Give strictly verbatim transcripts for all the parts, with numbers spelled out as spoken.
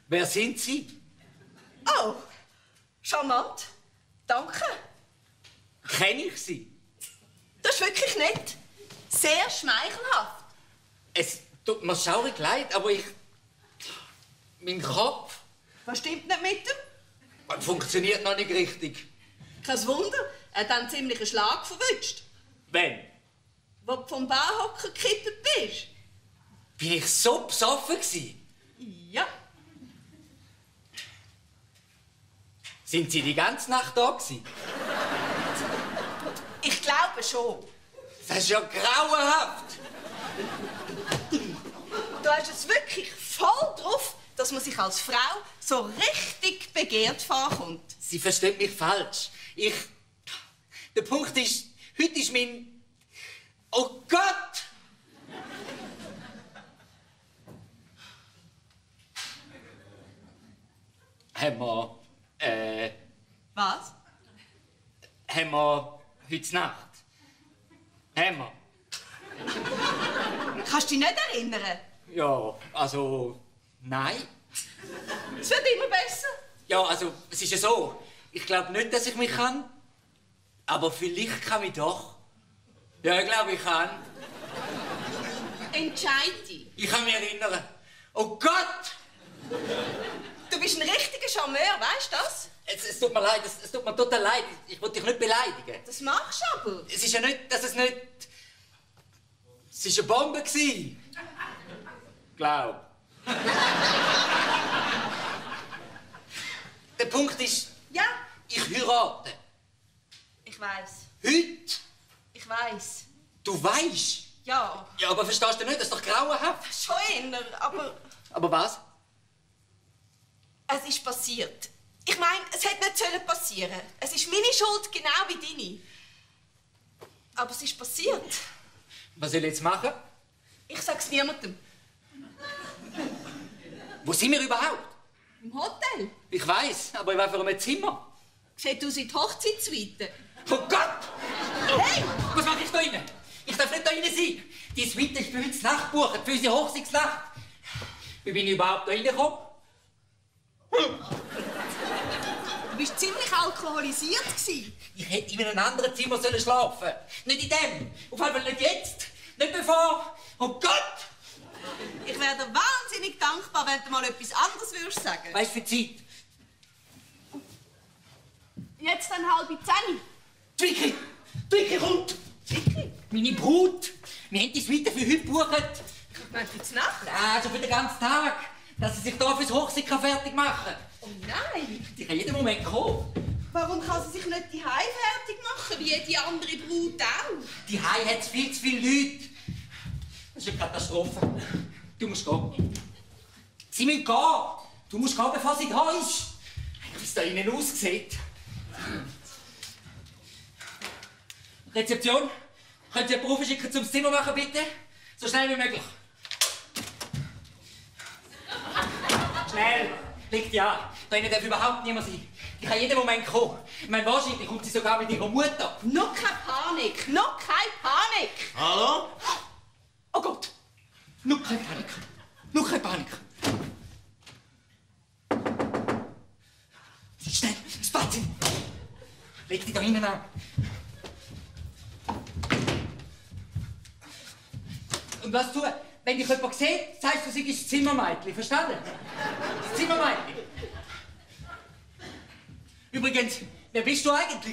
Wer sind Sie? Oh, charmant. Danke. Kenne ich Sie? Das ist wirklich nett. Sehr schmeichelhaft. Es tut mir schaurig leid, aber ich... Mein Kopf... Was stimmt nicht mit ihm? Funktioniert noch nicht richtig. Kein Wunder, er hat einen ziemlichen Schlag verwünscht. Wann? Wo du vom Bahnhocker gekippt bist. Bin ich so besoffen gewesen? Ja. Sind Sie die ganze Nacht da gewesen? Ich glaube schon. Das ist ja grauenhaft. Du hast es wirklich voll drauf, dass man sich als Frau so richtig begehrt vorkommt. Sie versteht mich falsch. Ich... Der Punkt ist, heute ist mein... Oh Gott! Haben wir... Äh... Was? Haben wir heute Nacht? Haben wir? Kannst du dich nicht erinnern? Ja, also... Nein. Es wird immer besser. Ja, also, es ist ja so. Ich glaube nicht, dass ich mich kann. Aber vielleicht kann ich doch. Ja, ich glaube, ich kann. Entscheid dich. Ich kann mich erinnern. Oh Gott! Du bist ein richtiger Charmeur, weißt du das? Es, es tut mir leid, es, es tut mir total leid. Ich, ich wollte dich nicht beleidigen. Das machst du aber. Es ist ja nicht, dass es nicht... Es war eine Bombe gewesen. Glaub. Der Punkt ist... Ja. Ich heirate. Ich weiß. Heute? Ich weiß. Du weißt? Ja. Ja, aber verstehst du nicht? Das ist doch grauenhaft. Schon eher, aber... Aber was? Es ist passiert. Ich meine, es hätte nicht sollen passieren. Es ist meine Schuld, genau wie deine. Aber es ist passiert. Was soll ich jetzt machen? Ich sag's niemandem. Wo sind wir überhaupt? Im Hotel. Ich weiß, aber ich war für ein Zimmer. Sieht aus wie die Hochzeitssuite. Oh Gott! Hey! Was mache ich da rein? Ich darf nicht da rein sein. Die Suite ist für uns Nacht gebucht, für unsere Hochzeitsnacht. Wie bin ich überhaupt da reingekommen? Du bist ziemlich alkoholisiert gewesen. Ich hätte in einem anderen Zimmer sollen schlafen. Nicht in dem. Auf jeden Fall nicht jetzt. Nicht bevor. Oh Gott! Ich wäre dir wahnsinnig dankbar, wenn du mal etwas anderes würdest sagen. Weißt du, für Zeit? Jetzt dann halb zehn. Twicki! Twicki kommt! Twicki? Meine Brut! Wir haben die Suite für heute gebucht. Ich meine für die Nacht. Also für den ganzen Tag. Dass sie sich hier fürs Hochzeit fertig machen kann. Oh nein! Die kann jeden Moment kommen. Warum kann sie sich nicht die Hai fertig machen, wie jede andere Brut auch? Die Hai hat viel zu viele Leute. Das ist eine Katastrophe. Du musst gehen. Sie müssen gehen. Du musst gehen, bevor sie da ist. Wie es da innen aussieht. Rezeption? Können Sie einen Profi schicken zum Zimmer machen, bitte? So schnell wie möglich. Schnell! Liegt ja. Da innen darf überhaupt niemand sein. Die kann jeden Moment kommen. Ich meine, wahrscheinlich kommt sie sogar mit ihrer Mutter. Noch keine Panik! Noch keine Panik! Hallo? Oh Gott! Nur keine Panik. Nur keine Panik. Schnell, das Badzimmer. Leg dich da hinten an. Und was tun? Wenn dich jemand sieht, sagst du, sie ist das Zimmermädchen. Verstanden? Das Zimmermädchen. Übrigens, wer bist du eigentlich?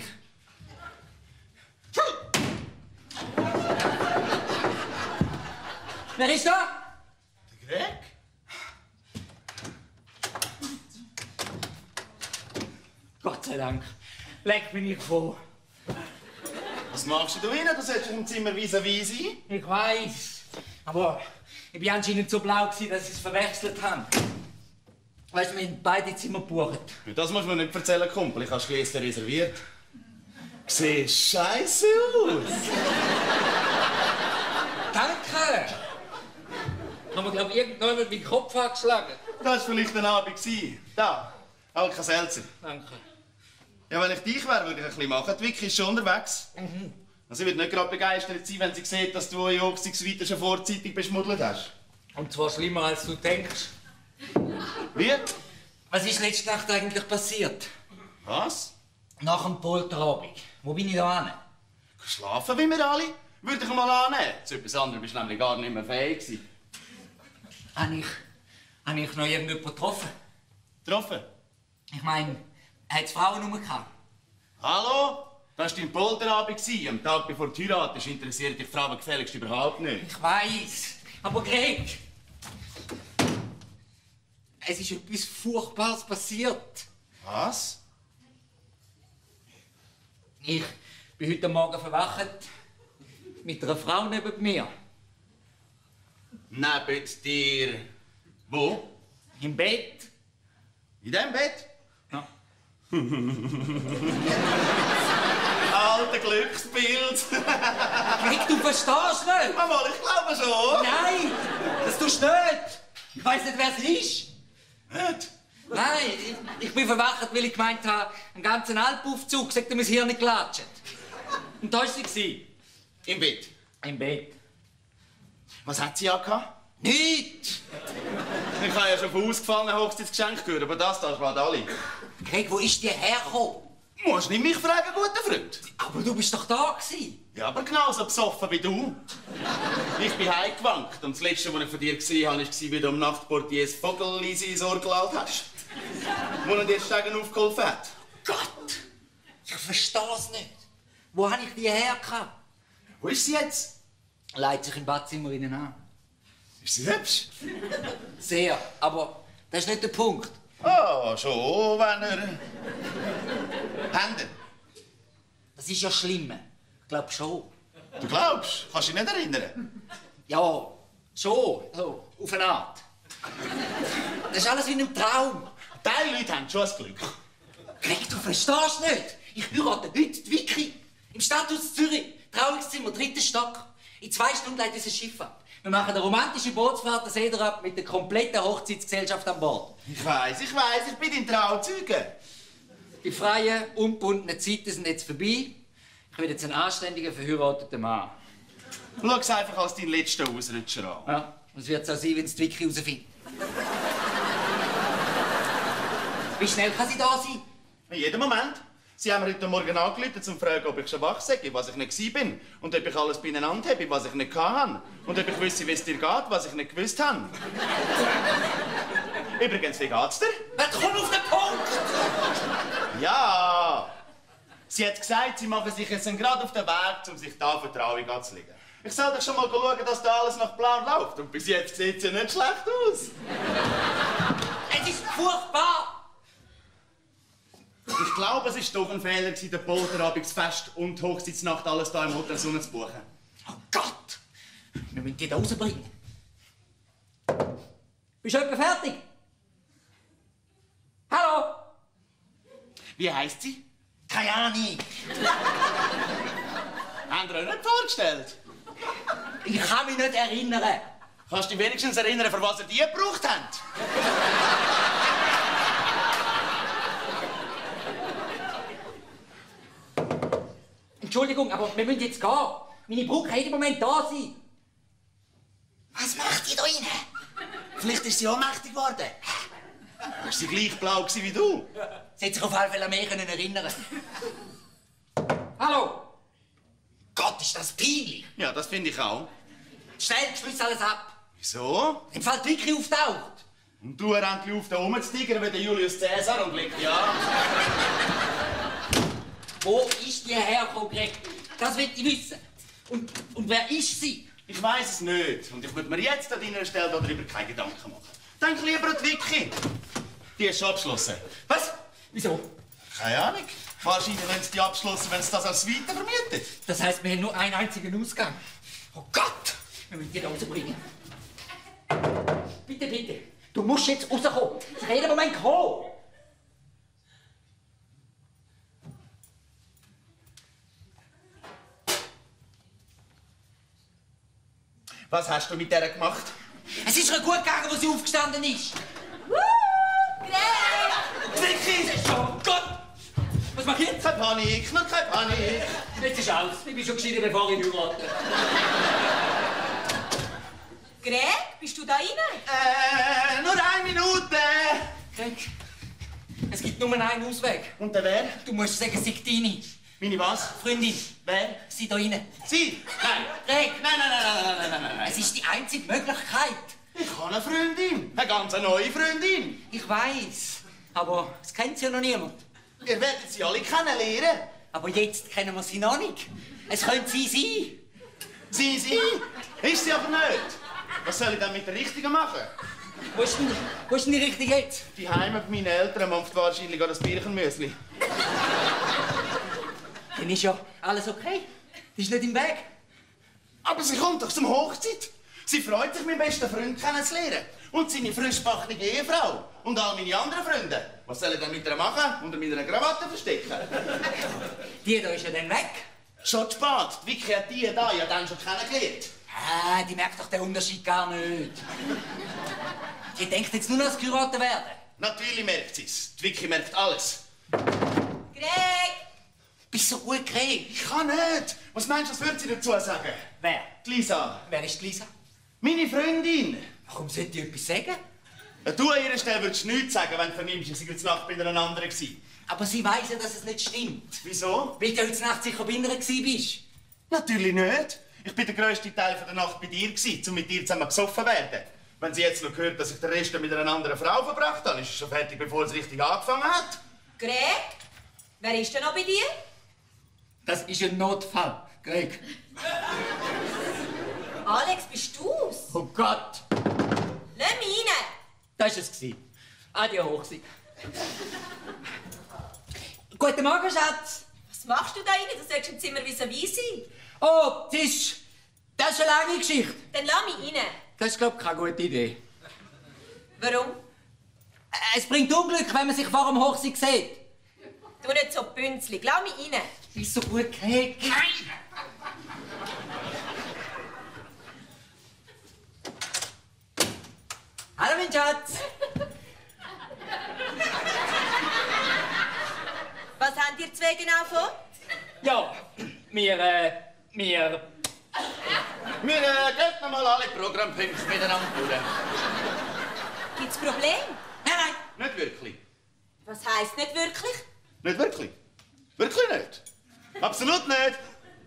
Wer ist da? Der Greg? Gott sei Dank. Leck bin ich froh. Was machst du da rein? Du solltest im Zimmer vis-à-vis sein. Ich weiß. Aber ich war anscheinend so blau, dass ich es verwechselt habe. Weißt du, wir haben beide Zimmer gebucht. Das musst du mir nicht erzählen, Kumpel. Ich habe das gestern reserviert. Siehst scheiße aus. Danke! Haben wir, glaube ich, irgendwann mit meinen Kopf angeschlagen. Das war vielleicht ein Abend. Da, Alka-Seltzer. Danke. Ja, wenn ich dich wäre, würde ich ein bisschen machen. Die Vicky ist schon unterwegs. Mhm. Also sie wird nicht gerade begeistert sein, wenn sie sieht, dass du eure Hochzeitssuite schon vorzeitig beschmuddelt hast. Und zwar schlimmer, als du denkst. Wie? Was ist letzte Nacht eigentlich passiert? Was? Nach dem Polterabend. Wo bin ich da hin? Schlafen wie wir alle? Würde ich mal annehmen. Zu etwas anderem bist du nämlich gar nicht mehr fähig gewesen. Habe ich, habe ich noch irgendjemanden getroffen? Getroffen? Ich meine, hat es Frauennummer gehabt? Hallo? Das war dein Polterabend. Am Tag bevor du heiratest, interessiert dich Frauen gefälligst überhaupt nicht. Ich weiss. Aber Greg, es ist etwas Furchtbares passiert. Was? Ich bin heute Morgen verwacht mit einer Frau neben mir. Neben dir. Wo? Im Bett. In dem Bett? Ja. Alter Glückspilz. Greg, du verstehst nicht. Mama, ich glaube schon. Nein, das tust du nicht. Ich weiss nicht, wer es ist. Nicht? Nein, ich, ich bin verwacht, weil ich gemeint habe, einen ganzen Alpaufzug sagt er, mein Hirn nicht klatscht. Und da war sie. Im Bett. Im Bett. Was hat sie angehabt? Nichts. Ich habe ja schon von ausgefallenen Hochzeitsgeschenk gehört, aber das da war alle. Greg, wo ist die hergekommen? Du musst nicht mich fragen, guter Freund. Aber du bist doch da gewesen. Ja, aber genauso besoffen wie du. Ich bin heimgewankt und das Letzte, was ich von dir gesehen habe, war, wie du am Nachtportier das Vogel in sein Ohr gelaut hast. Wo er dir die Stegen aufgeholfen hat. Gott, ich versteh's nicht. Wo habe ich die hergehabt? Wo ist sie jetzt? Leitet sich im Badzimmer innen an. Ist sie hübsch? Sehr, aber das ist nicht der Punkt. Ah, schon, wenn er... Hände. Das ist ja schlimm. Ich glaube schon. Du glaubst? Kannst du dich nicht erinnern? Ja, schon. So, auf eine Art. Das ist alles wie in einem Traum. Diese Leute haben schon ein Glück. Greg, du verstehst nicht. Ich heirate heute die Vicky. Im Stadthaus Zürich. Trauungszimmer, dritter Stock. In zwei Stunden leitet unser Schiff ab. Wir machen eine romantische Bootsfahrt, das Eder ab, mit der kompletten Hochzeitsgesellschaft an Bord. Ich weiss, ich weiss, ich bin dein Trauzeuge. Die freien, ungebundenen Zeiten sind jetzt vorbei. Ich werde jetzt einen anständigen, verheirateten Mann. Schau es einfach als deinen letzten Ausrutscher an. Ja, das wird es auch sein, wenn es die Vicky herausfindet. Wie schnell kann sie da sein? In jedem Moment. Sie haben mir heute Morgen angerufen, um zu fragen, ob ich schon wach sei, was ich nicht war. Und ob ich alles beieinander habe, was ich nicht hatte. Und ob ich wüsste, wie es dir geht, was ich nicht gewusst habe. Übrigens, wie geht's dir? Wer kommt auf den Punkt? Ja! Sie hat gesagt, sie machen sich jetzt gerade auf den Weg, um sich da für Trauung anzulegen. Ich soll doch schon mal schauen, dass da alles nach Plan läuft. Und bis jetzt sieht es ja nicht schlecht aus. Es ist furchtbar! Ich glaube, es war doch ein Fehler, den Polterabendsfest und die Hochzeitsnacht alles hier im Hotel Sonne zu buchen. Oh Gott! Wir müssen die da rausbringen. Bist du etwa fertig? Hallo? Wie heisst sie? Keine Ahnung. Haben Sie euch nicht vorgestellt? Ich kann mich nicht erinnern. Kannst du dich wenigstens erinnern, für was ihr die gebraucht habt? Entschuldigung, aber wir müssen jetzt gehen. Meine Brücke kann jeden Moment da sein. Was macht die da rein? Vielleicht ist sie ohnmächtig geworden. War sie gleich blau wie du? Sie hat sich auf alle Fälle an mich erinnern. Hallo? Gott, ist das peinlich. Ja, das finde ich auch. Schnell, schließ alles ab. Wieso? Wenn Fall Vicky auftaucht. Und du rennt auf da rumzutigern wie der Julius Caesar und legt ja. Wo ist die hergekommen, Greg? Das will ich wissen. Und, und wer ist sie? Ich weiss es nicht. Und ich würde mir jetzt an deiner Stelle darüber keine Gedanken machen. Denk lieber an die Vicky. Die ist schon abgeschlossen. Was? Wieso? Keine Ahnung. Wahrscheinlich haben sie die abgeschlossen, wenn sie das als Weite vermietet. Das heisst, wir haben nur einen einzigen Ausgang. Oh Gott! Wir müssen die da rausbringen. Bitte, bitte. Du musst jetzt rauskommen. Ich kann jeden Moment kommen. Was hast du mit der gemacht? Es ist ihr gut gegangen, wo sie aufgestanden ist. Wuhu! Greg! Vicky! Oh Gott! Was mach ich jetzt? Keine Panik, noch keine Panik. Jetzt ist aus. Ich bin schon geschieden, bevor ich heirate. Greg, bist du da rein? Äh, nur eine Minute. Greg, Es gibt nur einen Ausweg. Und der wer? Du musst sagen, sei deine Meine was? Freundin. Wer? Sie da rein. Sie? Nein. Greg, Nein, nein, nein, nein, nein, nein, nein, nein. es ist die einzige Möglichkeit. Ich habe eine Freundin. Eine ganz neue Freundin. Ich weiß, aber es kennt sie ja noch niemand. Ihr werdet sie alle kennenlernen. Aber jetzt kennen wir sie noch nicht. Es könnte sie sein. Sie, sie? Ist sie aber nicht. Was soll ich dann mit der Richtigen machen? Wo ist denn, wo ist denn die Richtige jetzt? Die Heime bei meinen Eltern macht wahrscheinlich auch das Birchenmüsli. Dann ist ja alles okay. Die ist nicht im Weg. Aber sie kommt doch zum Hochzeit. Sie freut sich, meinen besten Freund kennenzulernen. Und seine frischbackene Ehefrau. Und all meine anderen Freunde. Was soll ich dann mit ihr machen? Unter meiner Krawatte verstecken? Die da ist ja dann weg. Schon zu spät. Die Vicky hat die da ja dann schon kennengelernt. Ah, die merkt doch den Unterschied gar nicht. Die denkt jetzt nur noch ans geheiratet werden. Natürlich merkt sie's. Die Vicky merkt alles. Greg! Bist so gut, Greg. Ich kann nicht. Was meinst du, was würde sie dazu sagen? Wer? Die Lisa. Wer ist die Lisa? Meine Freundin. Warum sollte die etwas sagen? Du an ihrer Stelle würdest nichts sagen, wenn du vernimmst, ich sei heute Nacht bei einer anderen gewesen. Aber sie weiss ja, dass es nicht stimmt. Wieso? Weil du heute Nacht sicher bei ihr bist. Natürlich nicht. Ich bin der grösste Teil der Nacht bei dir gewesen, um mit dir zusammen besoffen zu werden. Wenn sie jetzt noch hört, dass ich den Rest mit einer anderen Frau verbracht habe, ist sie schon fertig, bevor es richtig angefangen hat. Greg? Wer ist denn noch bei dir? Das ist ein Notfall, Greg. Alex, bist du's? Oh Gott. Lass mich rein! Das war es. Adieu, Hochsi. Guten Morgen, Schatz. Was machst du da rein? Du sollst im Zimmer vis-à-vis sein. Oh, das ist... Das ist eine lange Geschichte. Dann lass mich rein. Das ist, glaube ich, keine gute Idee. Warum? Es bringt Unglück, wenn man sich vor dem Hochsi sieht. Du nicht so bünzlig. Lass mich rein. Ist so gut, Greg. Nein! Hallo, mein Schatz. Was habt ihr zwei genau vor? Ja, wir, äh, wir... Wir äh, gehen noch mal alle Programmpunkte miteinander durch. Gibt's Probleme? Nein, nein. Nicht wirklich. Was heisst nicht wirklich? Nicht wirklich. Wirklich nicht. Absolut nicht.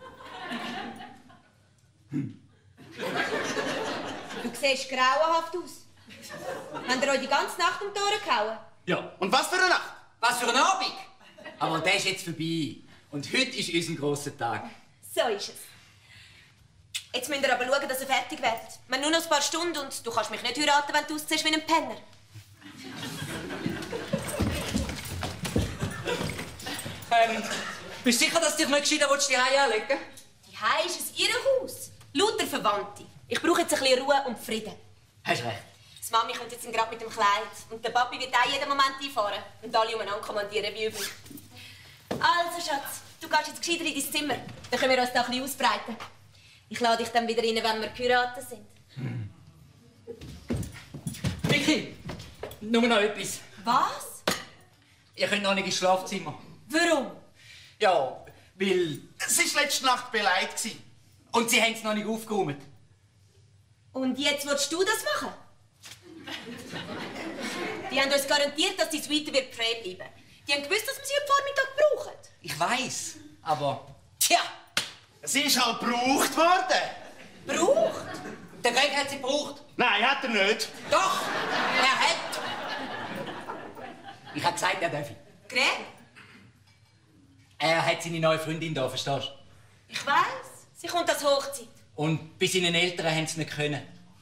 Du siehst grauenhaft aus. Habt ihr euch die ganze Nacht um die Ohren gehauen? Ja. Und was für eine Nacht? Was für ein Abend. Aber der ist jetzt vorbei. Und heute ist unser grosser Tag. So ist es. Jetzt müsst ihr aber schauen, dass ihr fertig werdet. Wir haben nur noch ein paar Stunden und du kannst mich nicht heiraten, wenn du aussiehst wie ein Penner. Ähm, bist du sicher, dass du dich nicht gescheiter willst, die Hause anlegen? Die Hause ist es ihr Haus. Lauter Verwandte. Ich brauche jetzt ein bisschen Ruhe und Frieden. Hast recht. Die Mami kommt jetzt gerade mit dem Kleid. Und der Papi wird auch jeden Moment einfahren. Und alle umeinander kommandieren wie üblich. Also, Schatz, du gehst jetzt gescheiter in dein Zimmer. Dann können wir uns da ein bisschen ausbreiten. Ich lade dich dann wieder rein, wenn wir geheiratet sind. Hm. Vicky, nur noch etwas. Was? Ihr könnt noch nicht ins Schlafzimmer. Warum? Ja, weil... Es war letzte Nacht beleidigt. Und sie haben es noch nicht aufgeräumt. Und jetzt willst du das machen? Die haben uns garantiert, dass die Suite wird frei bleiben. Die haben gewusst, dass wir sie heute Vormittag brauchen. Ich weiss, aber... Tja! Sie ist halt gebraucht worden. Braucht? Der Greg hat sie gebraucht. Nein, hat er nicht. Doch! Er hat! Ich hab gesagt, er darf. Greg? Er hat seine neue Freundin da, verstehst du? Ich weiss. Sie kommt als Hochzeit. Und bei seinen Eltern haben sie nicht können.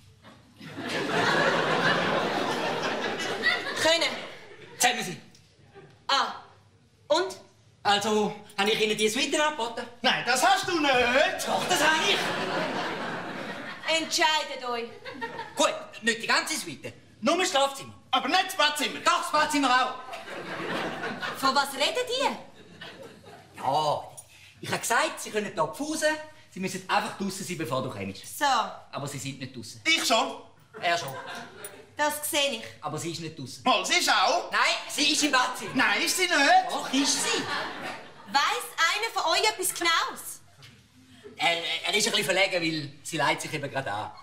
Können? Sagen Sie. Ah. Und? Also, habe ich Ihnen die Suite angeboten? Nein, das hast du nicht. Doch, das habe ich. Entscheidet euch. Gut, nicht die ganze Suite. Nur das Schlafzimmer. Aber nicht das Badzimmer. Doch, das Badzimmer auch. Von was redet ihr? Ja, ich habe gesagt, Sie können hier pfusen. Sie müssen einfach draussen sein, bevor du kommst. So, Aber Sie sind nicht draussen. Ich schon. Er schon. das sehe ich. Aber sie ist nicht draussen. Mal, sie ist auch. Nein, sie ist im Badzimmer. Nein, ist sie nicht. Doch, ist sie. Weiss einer von euch etwas Genaues? Er, er ist ein bisschen verlegen, weil sie leidet sich eben gerade an.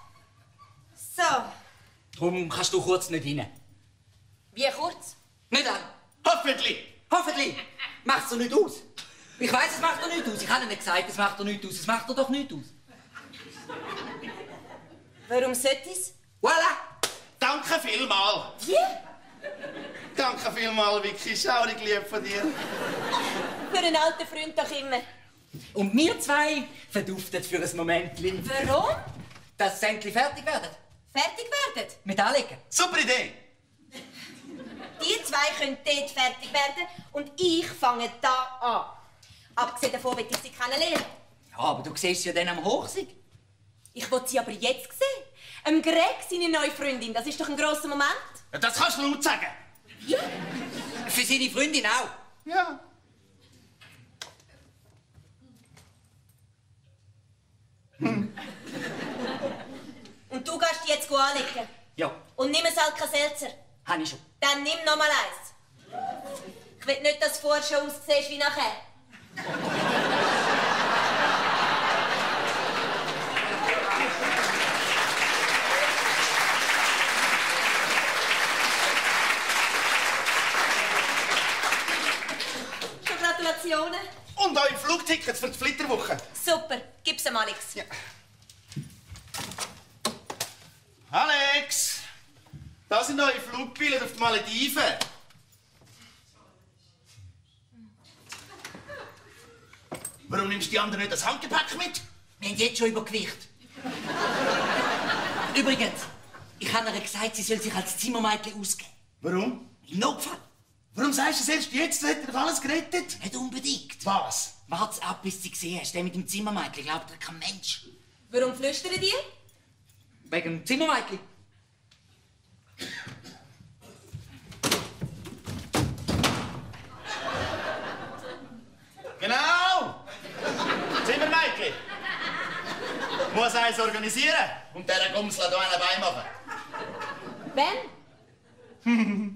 So, Darum kannst du kurz nicht rein. wie kurz? Nicht lang. Ha, Hoffentlich! Hoffentlich! Macht's doch nicht aus. Ich weiss, es macht doch nicht aus. Ich habe nicht gesagt, es macht doch nicht aus. Es macht doch nicht aus. Warum sollte ich's? Voilà! Danke vielmals. Wie? Danke vielmals, Vicky. Schaurig lieb von dir. Für einen alten Freund doch immer. Und wir zwei verduften für ein Moment, Warum? dass sie endlich fertig werden. Fertig werden? Mit Anlegen. Super Idee. Die zwei können dort fertig werden und ich fange da an. Abgesehen davon will ich sie kennenlernen. Ja, aber du siehst ja dann am Hochsig. Ich will sie aber jetzt sehen. Am Greg, seine neue Freundin, das ist doch ein grosser Moment. Ja, das kannst du laut sagen. Ja. Für seine Freundin auch. Ja. Hm. Und du gehst die jetzt anlegen. Ja, Und nimm ein Alka-Seltzer. habe ich schon. Dann nimm noch mal eins. Ich will nicht, dass du vorher schon aussiehst wie nachher. Schon Gratulationen. Und eure Flugtickets für die Flitterwoche. Super, gib's ihm, Alex. Ja. Alex! Das sind eure Flugbillette auf die Malediven. Warum nimmst du die anderen nicht das Handgepäck mit? Wir haben jetzt schon Übergewicht. Übrigens, ich habe ihr gesagt, sie soll sich als Zimmermädchen ausgeben. Warum? Im Notfall. Warum sagst du es erst jetzt? Du hättest doch alles gerettet. Nicht unbedingt. Was? Wart's ab, bis du sie gesehen hast. Der mit dem Zimmermädchen glaubt dir kein Mensch. Warum flüstern die? Wegen dem Zimmermädchen. Genau! Zimmermädchen! Muss eins organisieren und dieser Gumsler hier einen Bein machen. Ben?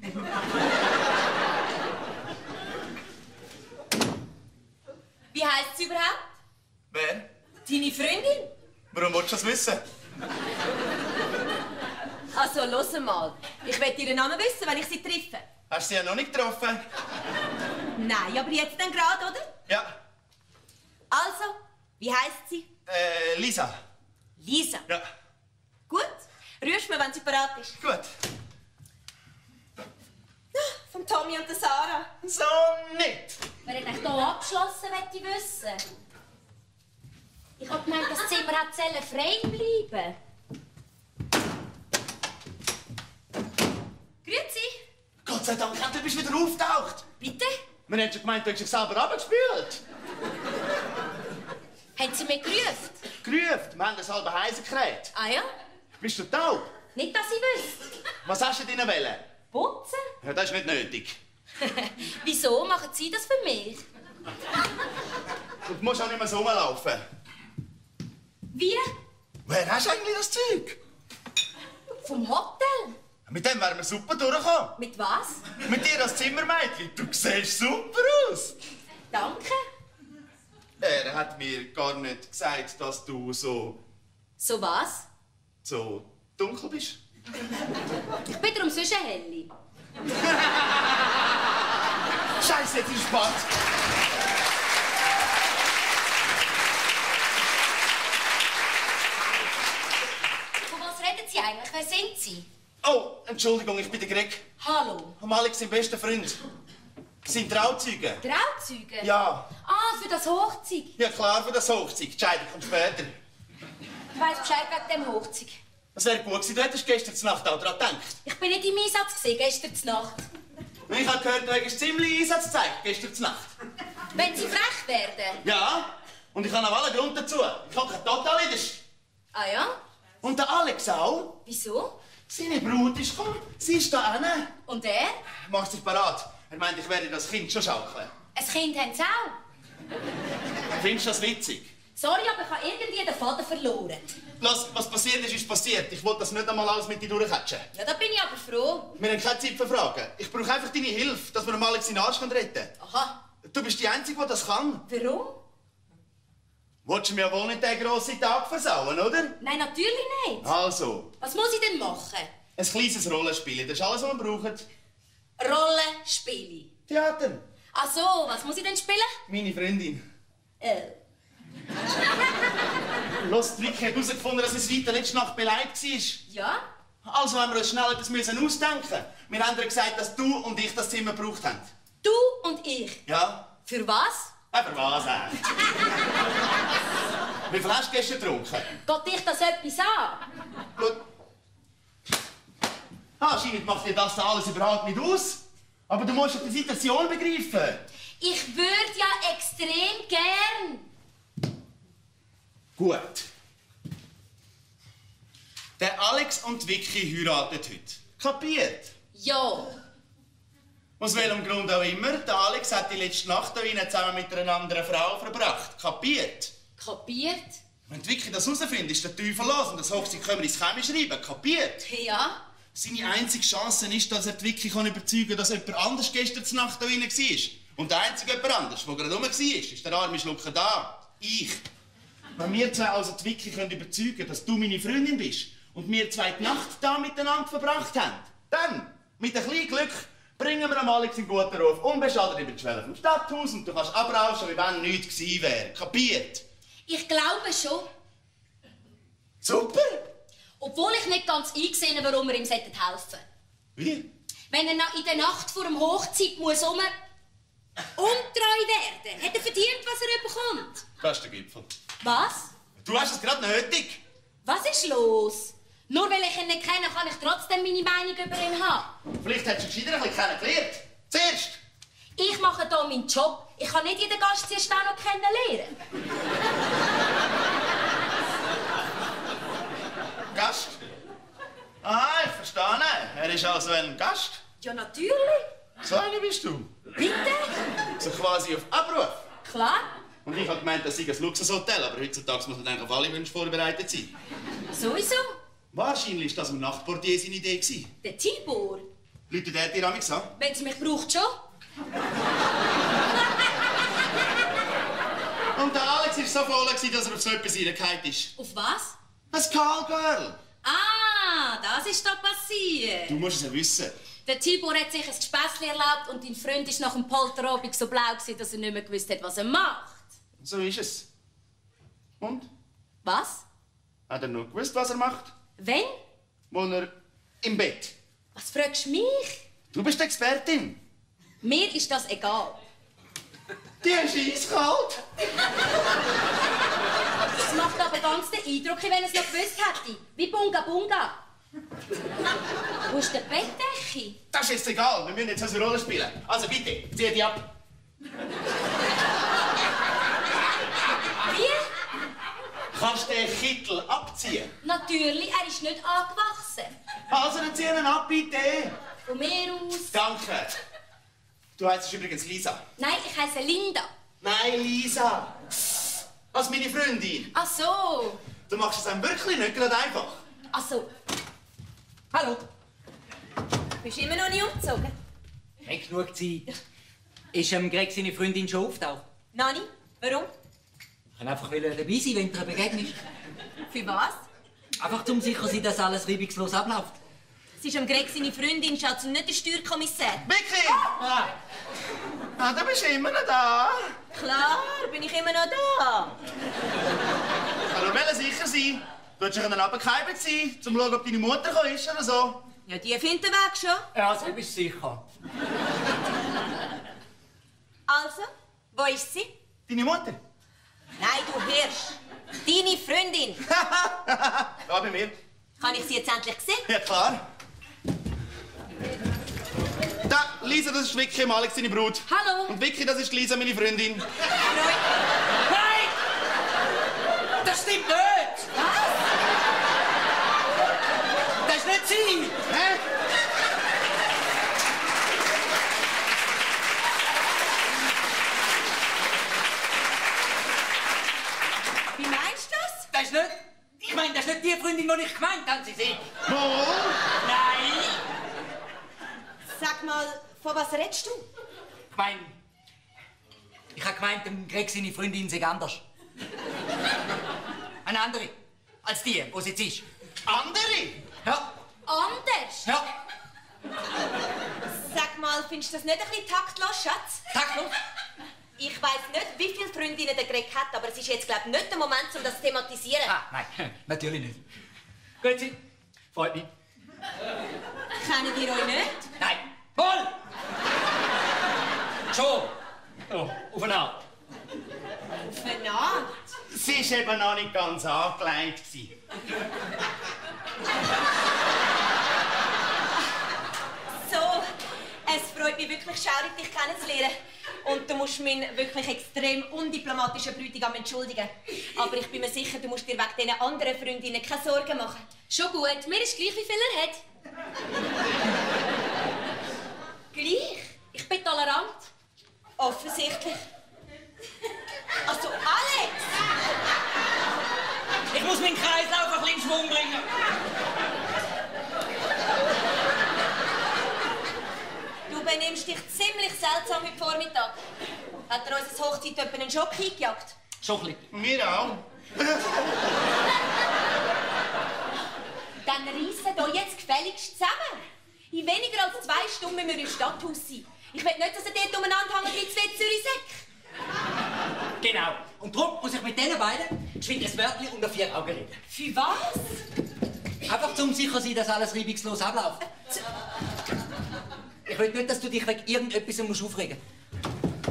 Wie heisst sie überhaupt? Wer? Deine Freundin? Warum willst du das wissen? Also, los mal. Ich will ihren Namen wissen, wenn ich sie treffe. Hast du sie ja noch nicht getroffen? Nein, aber jetzt dann gerade, oder? Ja. Also, wie heisst sie? Äh, Lisa. Lisa. Ja. Gut. Rührst mir, wenn sie bereit ist. Gut. Vom Tommy und der Sarah. So nicht. Wer hat euch hier abgeschlossen, möchte ich wissen? Ich hab gemeint, das Zimmer hat Zellen frei bleiben. Grüezi. Gott sei Dank, endlich bist du wieder auftaucht. Bitte? Wir haben schon gemeint, du hättest dich selber abgespült. Haben Sie mich gerufen? Gerufen, wir haben das halbe Heise gekriegt. Ah ja? Bist du taub? Nicht, dass ich wüsste. Was hast du denn wollen? Putzen? Ja, das ist nicht nötig. Wieso machen Sie das für mich? Du musst auch nicht mehr so rumlaufen. Wie? Woher hast du eigentlich das Zeug? Vom Hotel? Mit dem wären wir super durchgekommen. Mit was? Mit dir als Zimmermädchen. Du siehst super aus. Danke. Er hat mir gar nicht gesagt, dass du so... So was? so dunkel bist. Ich bin darum sonst eine Helle. Scheiße, jetzt ist spät. Von was reden Sie eigentlich? Wer sind Sie? Oh, Entschuldigung, ich bin der Greg. Hallo. Am Alex, sein bester Freund. Sind Trauzeugen? Trauzeuge? Ja. Ah, für das Hochzeug. Ja, klar, für das Hochzeug. Die Scheidung kommt später. Ich weiss Bescheid wegen dem Hochzeug. Das wäre gut gewesen. Du hättest gestern Nacht auch daran gedacht. Ich bin nicht im Einsatz gewesen, gestern Nacht. Und ich habe gehört, du hättest ziemlich Einsatz gezeigt, gestern Nacht. Wenn Sie frech werden? Ja, und ich habe auch alle Grund dazu. Ich hocke total in der Sch Ah ja? Und der Alex auch. Wieso? Seine Brut ist gekommen. Sie ist da hinten. Und er? Macht sich parat. Er meint, ich werde das Kind schon schaukeln. Ein Kind haben Sie auch. Findest du das witzig? Sorry, aber ich habe irgendwie den Faden verloren. Lass, was passiert ist, ist passiert. Ich wollte das nicht einmal alles mit dir durchquetschen. Ja, da bin ich aber froh. Wir haben keine Zeit für Fragen. Ich brauche einfach deine Hilfe, dass wir dem Alex seinen Arsch retten können. Aha. Du bist die Einzige, die das kann. Warum? Wolltest du mir wohl nicht den grossen Tag versauen, oder? Nein, natürlich nicht. Also, Was muss ich denn machen? ein kleines Rollenspiel. Das ist alles, was wir brauchen. Rollenspiele. Die Theater. Ach so, was muss ich denn spielen? Meine Freundin. Äh. Los, die Vicky hat herausgefunden, dass es weiter letzte Nacht beleidigt war. Ja? Also haben wir uns schnell etwas müssen ausdenken. Wir haben ihr gesagt, dass du und ich das Zimmer gebraucht haben. Du und ich? Ja? Für was? Ja, für was eigentlich? Wie viel hast du gestern getrunken? Geht dich das etwas an? Gut. Anscheinend macht dir das da alles überhaupt nicht aus. Aber du musst die Situation begreifen. Ich würde ja extrem gern. Gut. Der Alex und die Vicky heiraten heute. Kapiert? Ja. Aus welchem Grund auch immer, der Alex hat die letzte Nacht hier zusammen mit einer anderen Frau verbracht. Kapiert? Kapiert? Wenn die Vicky das herausfindet, ist der Teufel los und das Hochzeit können wir ins Chemie schreiben. Kapiert? Ja. Seine einzige Chance ist, dass er die Vicky kann überzeugen kann, dass jemand anders gestern Nacht hier drin war. Und der einzige jemand anders, der gerade rum war, ist der arme Schlucker da. Ich. Wenn wir zwei also die Vicky können überzeugen können, dass du meine Freundin bist und wir zwei die Nacht da miteinander verbracht haben, dann, mit ein bisschen Glück, bringen wir am Alex in guten Ruf, unbeschadet über die Schwelle vom Stadthaus und du kannst abrauschen, wie wenn nichts gewesen wäre. Kapiert? Ich glaube schon. Super! Obwohl ich nicht ganz eingesehen habe, warum wir ihm helfen sollten. Wie? Wenn er in der Nacht vor dem Hochzeit muss um untreu werden, hat er verdient, was er bekommt. Das ist der Gipfel. Was? Du hast es gerade nötig. Was ist los? Nur weil ich ihn nicht kenne, kann ich trotzdem meine Meinung über ihn haben. Vielleicht hättest du gescheiter ein bisschen kennengelernt. Zuerst. Ich mache hier meinen Job. Ich kann nicht jeden Gast zuerst auch noch kennenlernen. Gast? Ah, ich verstehe. Er ist also ein Gast. Ja, natürlich. So einer bist du. Bitte? So quasi auf Abruf. Klar. Und ich habe gemeint, das sei ein Luxushotel, aber heutzutage muss man eigentlich auf alle Wünsche vorbereitet sein. Sowieso. Wahrscheinlich war das im Nachtportier seine Idee. Der Tibor. Leute, der dir amigs an? Wenn sie mich braucht, schon. Und der Alex war so voll, dass er auf so etwas reingefallen ist. Auf was? Ein Callgirl. Ah, das ist da passiert. Du musst es ja wissen. Der Tibor hat sich ein Gespässli erlaubt und dein Freund war nach dem Polterabend so blau, gewesen, dass er nicht mehr gewusst hat, was er macht. So ist es. Und? Was? Hat er noch gewusst, was er macht? Wenn? Wo er im Bett. Was fragst du mich? Du bist die Expertin. Mir ist das egal. Die ist eiskalt. Es macht aber ganz den Eindruck, wenn er es noch gewusst hätte. Wie Bunga Bunga. Wo ist der Bettdecke? Das ist jetzt egal, wir müssen jetzt eine Rolle spielen. Also bitte, zieh die ab. Wie? Kannst du den Kittel abziehen? Natürlich, er ist nicht angewachsen. Also dann zieh ihn ab, bitte. Von mir aus. Danke. Du heisst übrigens Lisa. Nein, ich heiße Linda. Nein, Lisa. Als meine Freundin. Ach so. Du machst es einem wirklich nicht gerade einfach. Ach so. Hallo. Bist du immer noch nicht umgezogen? Hat genug Zeit. Ist ähm, Greg seine Freundin schon auftaucht? Nani, warum? Ich kann einfach dabei sein, wenn du ihr begegnest. Für was? Einfach um sicher zu sein, dass alles reibungslos abläuft. Sie ist am Greg seine Freundin, Schatz, und nicht der Steuerkommissar. Vicky! Ah. Ah, du bist immer noch da. Klar, bin ich immer noch da. Ich kann nur sicher sein. Du hättest dich runtergekeibt sein, um zu schauen, ob deine Mutter gekommen ist oder so. Ja, die findet den Weg schon. Ja, so bist du sicher. Also, wo ist sie? Deine Mutter? Nein, du Hirsch. Deine Freundin. Da bei mir. Kann ich sie jetzt endlich sehen? Ja, klar. Da, Lisa, das ist Vicky, Alex, deine Brut. Hallo. Und Vicky, das ist Lisa, meine Freundin. Nein! Das stimmt nicht! Was? Das ist nicht sie! Hä? Wie meinst du das? Das ist nicht... Ich meine, das ist nicht die Freundin, die ich gemeint habe, Sie sehen. Wo? Nein! Sag mal, von was redest du? Ich meine... Ich habe gemeint, dem Greg seine Freundin sei anders. Eine andere. Als die, wo sie jetzt ist. Andere? Ja. Anders? Ja. Sag mal, findest du das nicht ein bisschen taktlos, Schatz? Taktlos? Ich weiss nicht, wie viele Freundinnen der Greg hat, aber es ist jetzt, glaube ich, nicht der Moment, um das zu thematisieren. Ah, nein, natürlich nicht. Grüezi. Freut mich. Kennen wir euch nicht? Nein. Voll! Schon. Oh, auf eine Art. Auf eine Art? Sie war eben noch nicht ganz angelegt. So, es freut mich wirklich schaurig, dich kennenzulernen. Und du musst meinen wirklich extrem undiplomatischen Bräutigam entschuldigen. Aber ich bin mir sicher, du musst dir wegen diesen anderen Freundinnen keine Sorgen machen. Schon gut, mir ist gleich, wie viel er hat. Gleich? Ich bin tolerant. Offensichtlich. Also, Alex! Ich muss meinen Kreislauf ein bisschen in Schwung bringen. Du benimmst dich ziemlich seltsam heute Vormittag. Hat er uns Hochzeit etwa einen Schock eingejagt? Schon ein bisschen. Wir auch. Dann reissen hier jetzt gefälligst zusammen. In weniger als zwei Stunden müssen wir im Stadthaus sein. Ich will nicht, dass er dort umeinander hängt wie zwei Zürich-Säcke. Genau. Und darum muss ich mit diesen beiden geschwind ein Wörtchen unter vier Augen reden. Für was? Einfach zum sicher sein, dass alles reibungslos abläuft. Ich will nicht, dass du dich wegen irgendetwas musst aufregen musst.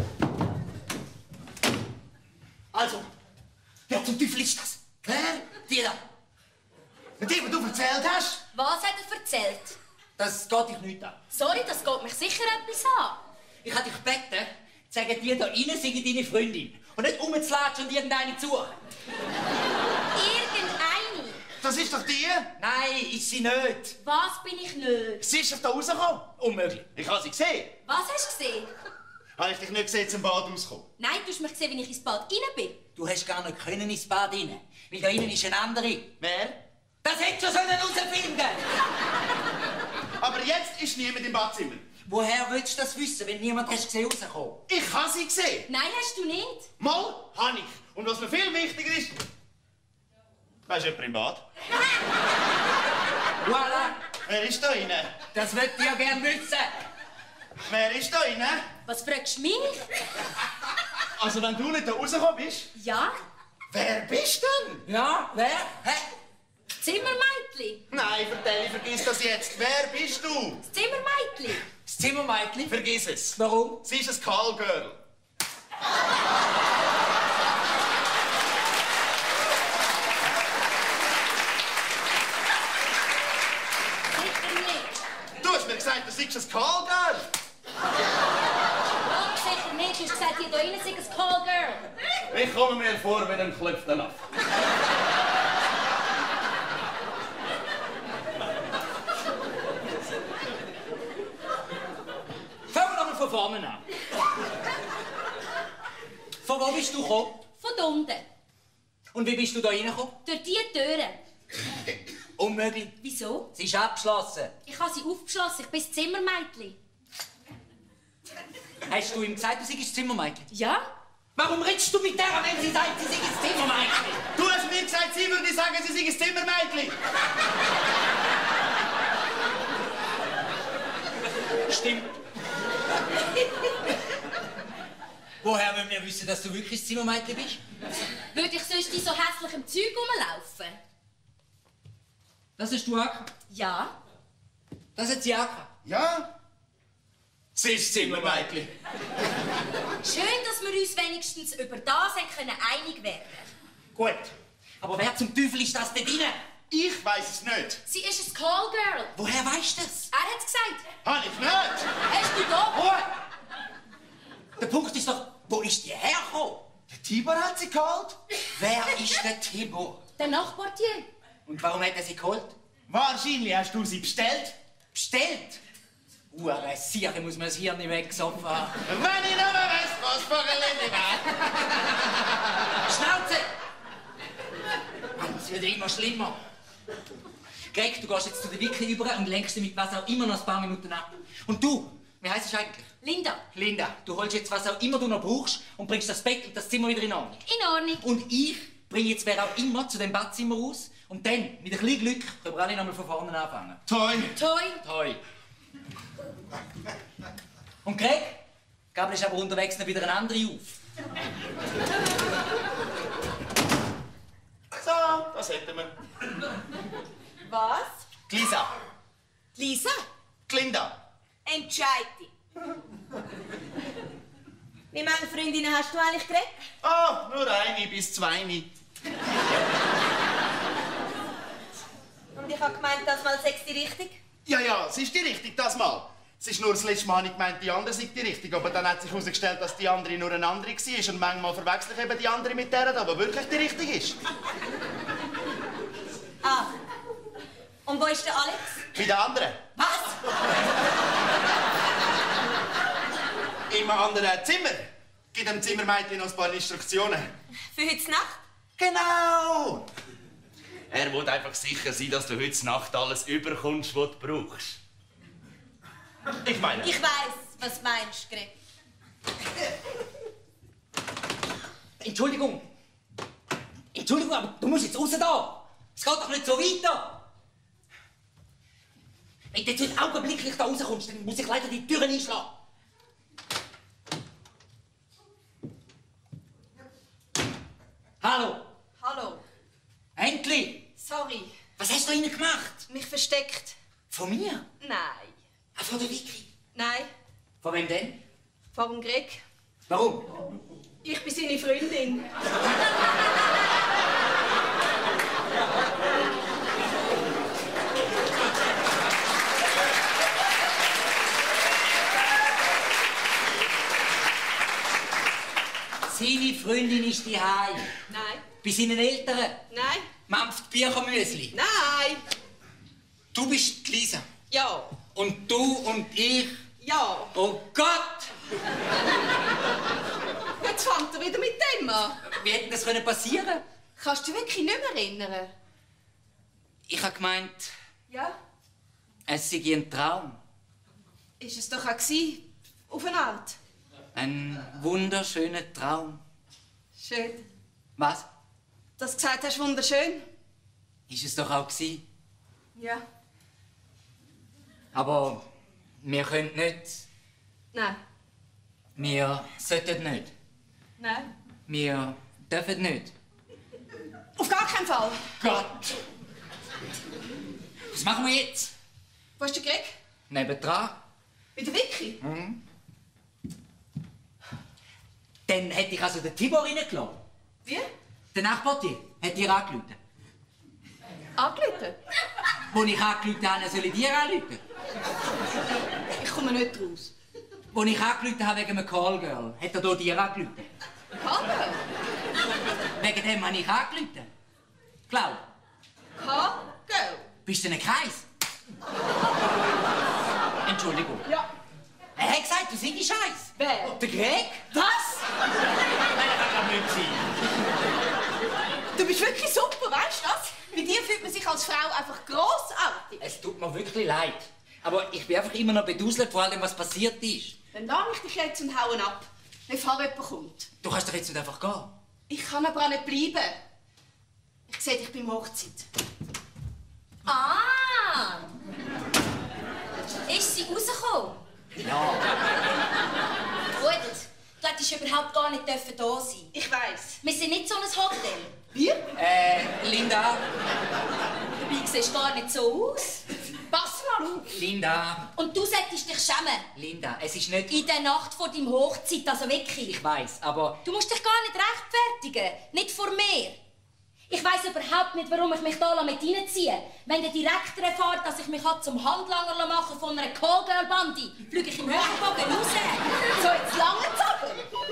Also, wer zum Teufel ist das? Wer? Die da. Mit dem, was du erzählt hast? Was hat er erzählt? Das geht dich nicht an. Sorry, das geht mich sicher etwas an. Ich habe dich gebeten, sagen die da rein, sei deine Freundin. Und nicht rumzulatschen und irgendeine zu suchen. Irgendeine. Das ist doch die. Nein, ist sie nicht. Was bin ich nicht? Sie ist auf da rausgekommen. Unmöglich. Ich habe sie gesehen. Was hast du gesehen? Habe ich dich nicht gesehen, zum Bad rauskommen? Nein, du hast mich gesehen, wenn ich ins Bad rein bin. Du hast gar nicht können ins Bad rein. Weil da innen ist eine andere. Wer? Das hättest du schon herausfinden. Aber jetzt ist niemand im Badzimmer. Woher willst du das wissen, wenn niemand hast gesehen rauskommen? Ich habe sie gesehen. Nein, hast du nicht. Mal habe ich. Und was mir viel wichtiger ist... Weisst du jemand im Bad? Voilà. Wer ist da rein? Das möchte ich ja gerne wissen. Wer ist da rein? Was fragst du mich? Also wenn du nicht da rausgekommen bist... Ja, Wer bist denn? Ja, wer? Hä? Zimmermädchen. Nein, vertell, vergiss das jetzt. Wer bist du? Das Zimmermädchen. Das Zimmermädchen? Vergiss es. Warum? Sie ist ein Callgirl. Sicher nicht. Du hast mir gesagt, du seist ein Callgirl. Nein, sicher nicht. Du hast gesagt, hier drinnen sei ein Callgirl. Ich komme mir vor wie ein geklopfter Affe. Fangen wir nochmal von vorne an. Von wo bist du gekommen? Von da unten. Und wie bist du da reingekommen? Durch die Türen. Unmöglich. Wieso? Sie ist abgeschlossen. Ich habe sie aufgeschlossen. Ich bin das Zimmermädchen. Hast du ihm gesagt, du seist das Zimmermädchen? Ja? Warum redest du mit der, wenn sie sagt, sie sei das Zimmermädchen? Du hast mir gesagt, sie würde sagen, sie sei ein Zimmermädchen. Stimmt. Woher wollen wir wissen, dass du wirklich das Zimmermädchen bist? Würde ich sonst in so hässlichem Zeug rumlaufen? Das hast du auch. Ja. Das hat sie auch. Ja? Sie ist Zimmermädchen. Schön, dass wir uns wenigstens über das haben können einig werden. Gut. Aber wer zum Teufel ist das denn drin? Ich weiss es nicht. Sie ist ein Callgirl. Woher weißt du das? Er hat's gesagt. Habe ich nicht. Hast du da? Ruhe! Der Punkt ist doch, wo ist die hergekommen? Der Tibor hat sie geholt. Wer ist der Tibor? Der Nachbartier. Und warum hat er sie geholt? Wahrscheinlich hast du sie bestellt. Bestellt? Ure Siere muss man das Hirn nicht weggesoffen haben. Wenn ich noch mal weiss, was für ein Lady war. Schnauze! Mann, es wird immer schlimmer. Greg, du gehst jetzt zu der Vicky über und lenkst mit was auch immer noch ein paar Minuten ab. Und du, wie heisst du eigentlich? Linda. Linda, du holst jetzt was auch immer du noch brauchst und bringst das Bett und das Zimmer wieder in Ordnung. In Ordnung. Und ich bringe jetzt wer auch immer zu dem Badzimmer raus und dann, mit ein bisschen Glück, können wir alle noch mal von vorne anfangen. Toi. Toi. Toi. Und Greg? Gabel ist aber unterwegs noch wieder eine andere auf. So, das hätten wir. Was? Lisa. Lisa? Linda. Entscheid dich. Wie viele Freundinnen hast du eigentlich gekriegt? Ah, nur eine bis zwei. Und ich habe gemeint, das mal sechs die richtig. Ja, ja, es ist die richtig, das mal. Es ist nur das letzte Mal, ich gemeint, die andere sei die richtig. Aber dann hat sich herausgestellt, dass die andere nur eine andere war. Und manchmal verwechsel ich eben die andere mit der, die aber wirklich die richtige ist. Ah. Und wo ist der Alex? Bei der anderen. Was? Im anderen Zimmer. Gib dem Zimmermädchen noch ein paar Instruktionen. Für heute Nacht? Genau! Er will einfach sicher sein, dass du heute Nacht alles überkommst, was du brauchst. Ich meine... Ich weiss, was du meinst, Greg. Entschuldigung. Entschuldigung, aber du musst jetzt raus da. Es geht doch nicht so weiter. Wenn du jetzt nicht augenblicklich da rauskommst, dann muss ich leider die Türen einschlagen. Hallo. Hallo. Endlich. Sorry. Was hast du da innen gemacht? Mich versteckt. Von mir? Nein. Ah, von der Vicky? Nein. Von wem denn? Von dem Greg. Warum? Ich bin seine Freundin. Seine Freundin ist die Hai. Nein. Bei seinen Eltern. Nein. Mampft Birchermüsli. Nein. Du bist die Lisa. Ja. Und du und ich. Ja. Oh Gott! Jetzt fängt er wieder mit dem an. Wie hätte das können passieren? Kannst du dich wirklich nicht mehr erinnern? Ich habe gemeint, Ja. es sei ein Traum. Ist es doch auch gewesen, auf eine Art. Ein wunderschöner Traum. Schön. Was? Dass du gesagt hast, wunderschön. Ist es doch auch gewesen. Ja. Aber wir können nicht. Nein. Wir sollten nicht. Nein. Wir dürfen nicht. Auf gar keinen Fall. Gott! Was machen wir jetzt? Wo ist der Greg? Nebendran. Bei der Vicky? Mhm. Dann hätte ich also den Tibor reingelassen. Wie? Der Nachbartier hat dir angerufen. Angerufen? Wo ich angerufen habe, soll ich dir anrufen? Ich komme nicht raus. Wo ich angerufen habe wegen einem Callgirl, hat er hier dir angerufen. Callgirl? Wegen dem habe ich angerufen. Glaub. Callgirl? Bist du ein Kreis? Entschuldigung. Ja. Er hat gesagt, du seist Scheiß. Wer? Der Greg? Was? Nein, das kann nicht sein. Du bist wirklich super, weißt du das? Bei dir fühlt man sich als Frau einfach grossartig. Es tut mir wirklich leid. Aber ich bin einfach immer noch beduselt vor allem, was passiert ist. Dann lass ich dich jetzt und hauen ab, bevor jemand kommt. Du kannst doch jetzt nicht einfach gehen. Ich kann aber auch nicht bleiben. Ich sehe dich beim Hochzeit. Ah! Ist sie rausgekommen? Ja. Gut. Du hättest überhaupt gar nicht dürfen da sein. Ich weiss. Wir sind nicht so ein Hotel. Wir? Äh, Linda. Dabei siehst du gar nicht so aus. Pass mal auf. Linda. Und du solltest dich schämen. Linda, es ist nicht... In der Nacht vor deinem Hochzeit, also wirklich. Ich weiss, aber... Du musst dich gar nicht rechtfertigen. Nicht vor mir. Ich weiss überhaupt nicht, warum ich mich da mit reinziehe. Wenn der Direktor erfährt, dass ich mich zum Handlanger machen von einer Callgirl-Bande, fliege ich im Hochbogen raus. So, jetzt lange aber.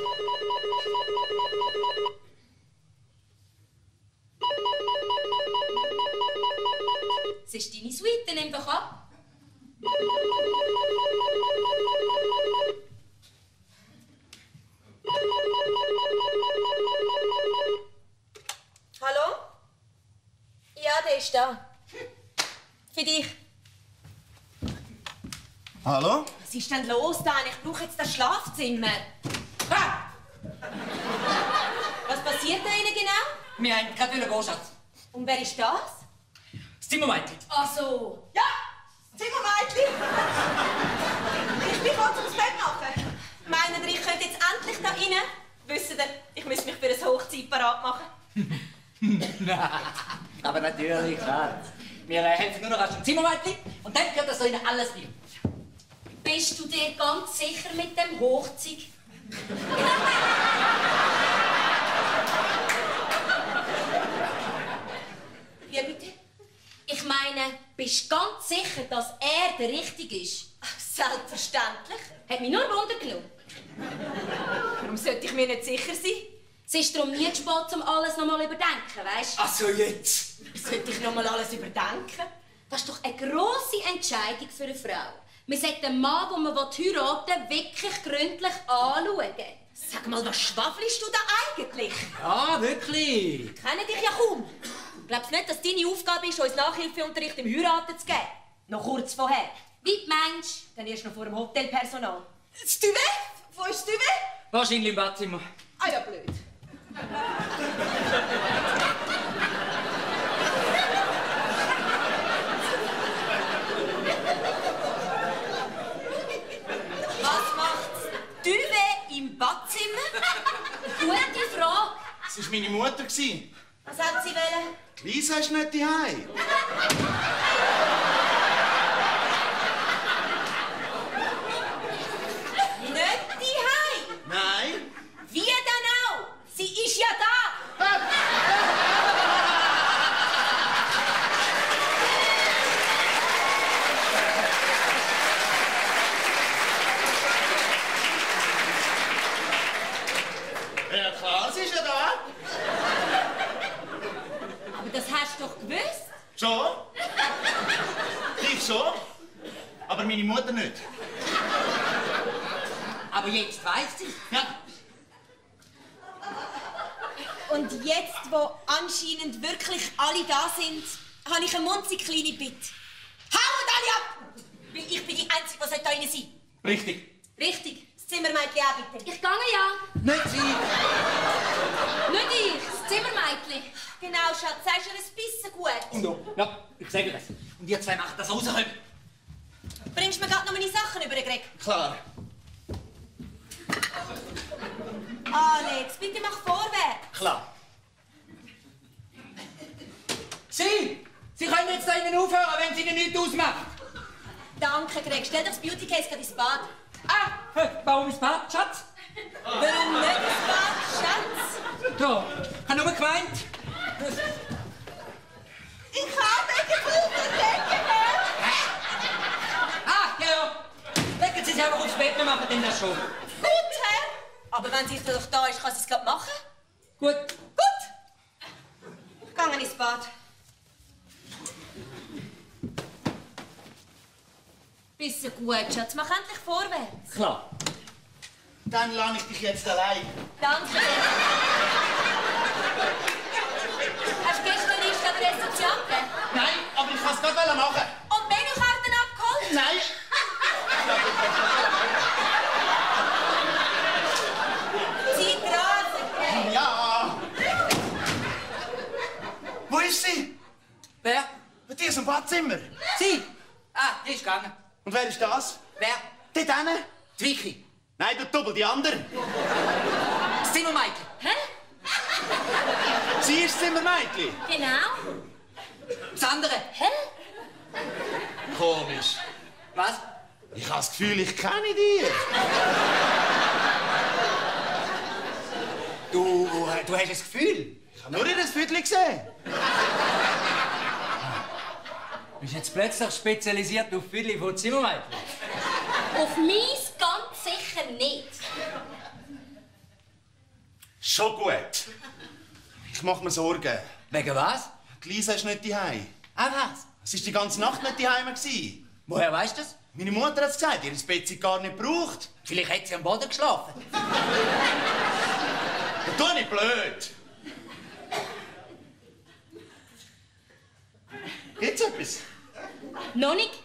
Es ist deine Suite, nimm doch ab. Hallo? Ja, der ist da. Für dich. Hallo? Was ist denn los, Dan? Ich brauche jetzt das Schlafzimmer. Ha! Was passiert da innen genau? Wir haben gerade gehen, Schatz. Und wer ist das? Das Zimmermädchen. Ach so. Ja, Zimmermädchen. Mädchen! Ich bin kurz ums Bett machen. Meinen ihr, ich könnte jetzt endlich da rein? Wisst ihr, ich muss mich für eine Hochzeit parat machen. Nein, aber natürlich, Schatz. Wir äh, helfen nur noch als Zimmermädchen und dann gehört das so Ihnen alles rein. Bist du dir ganz sicher mit dem Hochzeug? Wie bitte? Ich meine, bist du ganz sicher, dass er der Richtige ist? Selbstverständlich. Hat mich nur Wunder genommen. Warum sollte ich mir nicht sicher sein? Es ist darum nie zu spät, um alles noch mal überdenken, weißt du? Also jetzt! Sollte ich noch mal alles überdenken? Das ist doch eine grosse Entscheidung für eine Frau. Man sollte den Mann, den man heiraten will, wirklich gründlich anschauen. Sag mal, was schwafelst du da eigentlich? Ja, wirklich! Ich kenne dich ja kaum. Glaubst du nicht, dass deine Aufgabe ist, uns Nachhilfeunterricht im Heiraten zu geben? Noch kurz vorher. Wie meinst du? Dann erst noch vor dem Hotelpersonal. Das Duvet? Wo ist das Duvet? Wahrscheinlich im Badzimmer. Ah ja, blöd. Was macht's Duvet im Badzimmer? Gute Frage. Das war meine Mutter. Was hat sie wollen? Lisa ist nicht daheim. Nicht daheim. Nein. Wie denn auch? Sie ist ja da. Ja klar, sie ist ja da. Aber das hast du doch gewusst. Schon? Ich schon. Aber meine Mutter nicht. Aber jetzt weiss sie. Ja. Und jetzt, wo anscheinend wirklich alle da sind, habe ich eine munzig kleine Bitte. Haut alle ab! Weil ich bin die Einzige, die da rein sein sollte. Richtig. Richtig. Das Zimmermädchen auch bitte. Ich gehe ja. Nicht sie! Nicht ich, das Zimmermädchen. Genau, Schatz, sagst du ein bisschen gut. Und so. Ja, ich sage das. Und ihr zwei macht das außerhalb. Bringst du mir gerade noch meine Sachen über, Greg? Klar. Alex, bitte mach vorwärts. Klar. Sie! Sie können jetzt da innen aufhören, wenn sie Ihnen nichts ausmacht. Danke, Greg. Stell doch das Beauty-Case gerade ins Bad. Ah, hä, warum ins Bad, Schatz? Warum nicht ins Bad, Schatz? Da, ich habe nur gemeint. Ich habe gefunden, Decke. Ah, ja, ja. Legen Sie sich einfach aufs Bett, wir machen dann das schon. Gut, Herr. Aber wenn sie doch da ist, kann sie es gerade machen. Gut. Gut. Ich gehe ins Bad. Bisschen gut, Schatz. Mach endlich vorwärts. Klar. Dann lasse ich dich jetzt allein. Danke. Hast du gestern nicht an der Rezeption gegeben? Nein, aber ich kann es gerade machen. Und Menükarten abgeholt? Nein. Zeit rasen. Ja. Wo ist sie? Wer? Die ist im Badzimmer. Sie? Ah, die ist gegangen. Und wer ist das? Wer? Dort hinten? Die Vicky. Nein, du Doppel, die andere. Das Zimmermädchen. Hä? Sie ist Zimmermädchen. Genau. Das andere. Hä? Komisch. Was? Ich habe das Gefühl, ich kenne dich. Du, du hast das Gefühl. Ich habe nur ihr Viertel gesehen. Du bist jetzt plötzlich spezialisiert auf Viertel von Zimmermädchen. Auf meins ganz sicher nicht. Schon gut. Ich mache mir Sorgen. Wegen was? Die Lisa ist nicht daheim. Ah, was? Sie war die ganze Nacht nicht daheim. Woher weißt du das? Meine Mutter hat es gesagt, ihr Bett sie gar nicht gebraucht. Vielleicht hat sie am Boden geschlafen. Tu nicht blöd. Gibt's etwas? Noch nicht?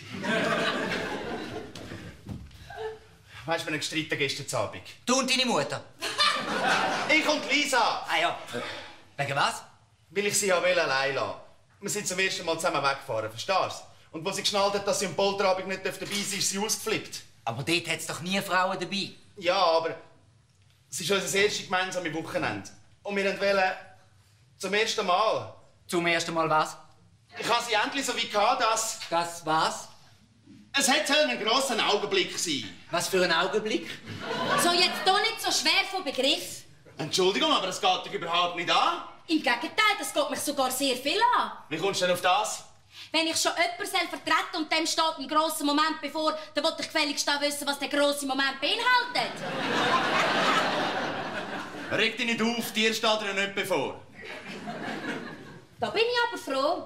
Weißt du, wir haben gestritten gestern Abend. Du und deine Mutter? Ich und Lisa. Ah ja. Wegen was? Weil ich sie ja allein lassen. Wir sind zum ersten Mal zusammen weggefahren, verstehst du? Und als sie geschnallt hat, dass sie am Polterabend nicht dabei sein darf, ist sie ausgeflippt. Aber dort hat es doch nie Frauen dabei. Ja, aber es ist unser erstes gemeinsames Wochenende. Und wir wollten zum ersten Mal. Zum ersten Mal was? Ich hatte sie endlich so wie gehabt, dass... Das was? Es hätte ein grosser Augenblick sein. Was für ein Augenblick? So, jetzt hier nicht so schwer vom Begriff. Entschuldigung, aber das geht dich überhaupt nicht an. Im Gegenteil, das geht mich sogar sehr viel an. Wie kommst du denn auf das? Wenn ich schon jemanden vertreten und dem steht ein grosser Moment bevor, dann will ich gefälligst auch wissen, was der grosse Moment beinhaltet. Reg dich nicht auf, dir steht dir ja nicht bevor. Da bin ich aber froh.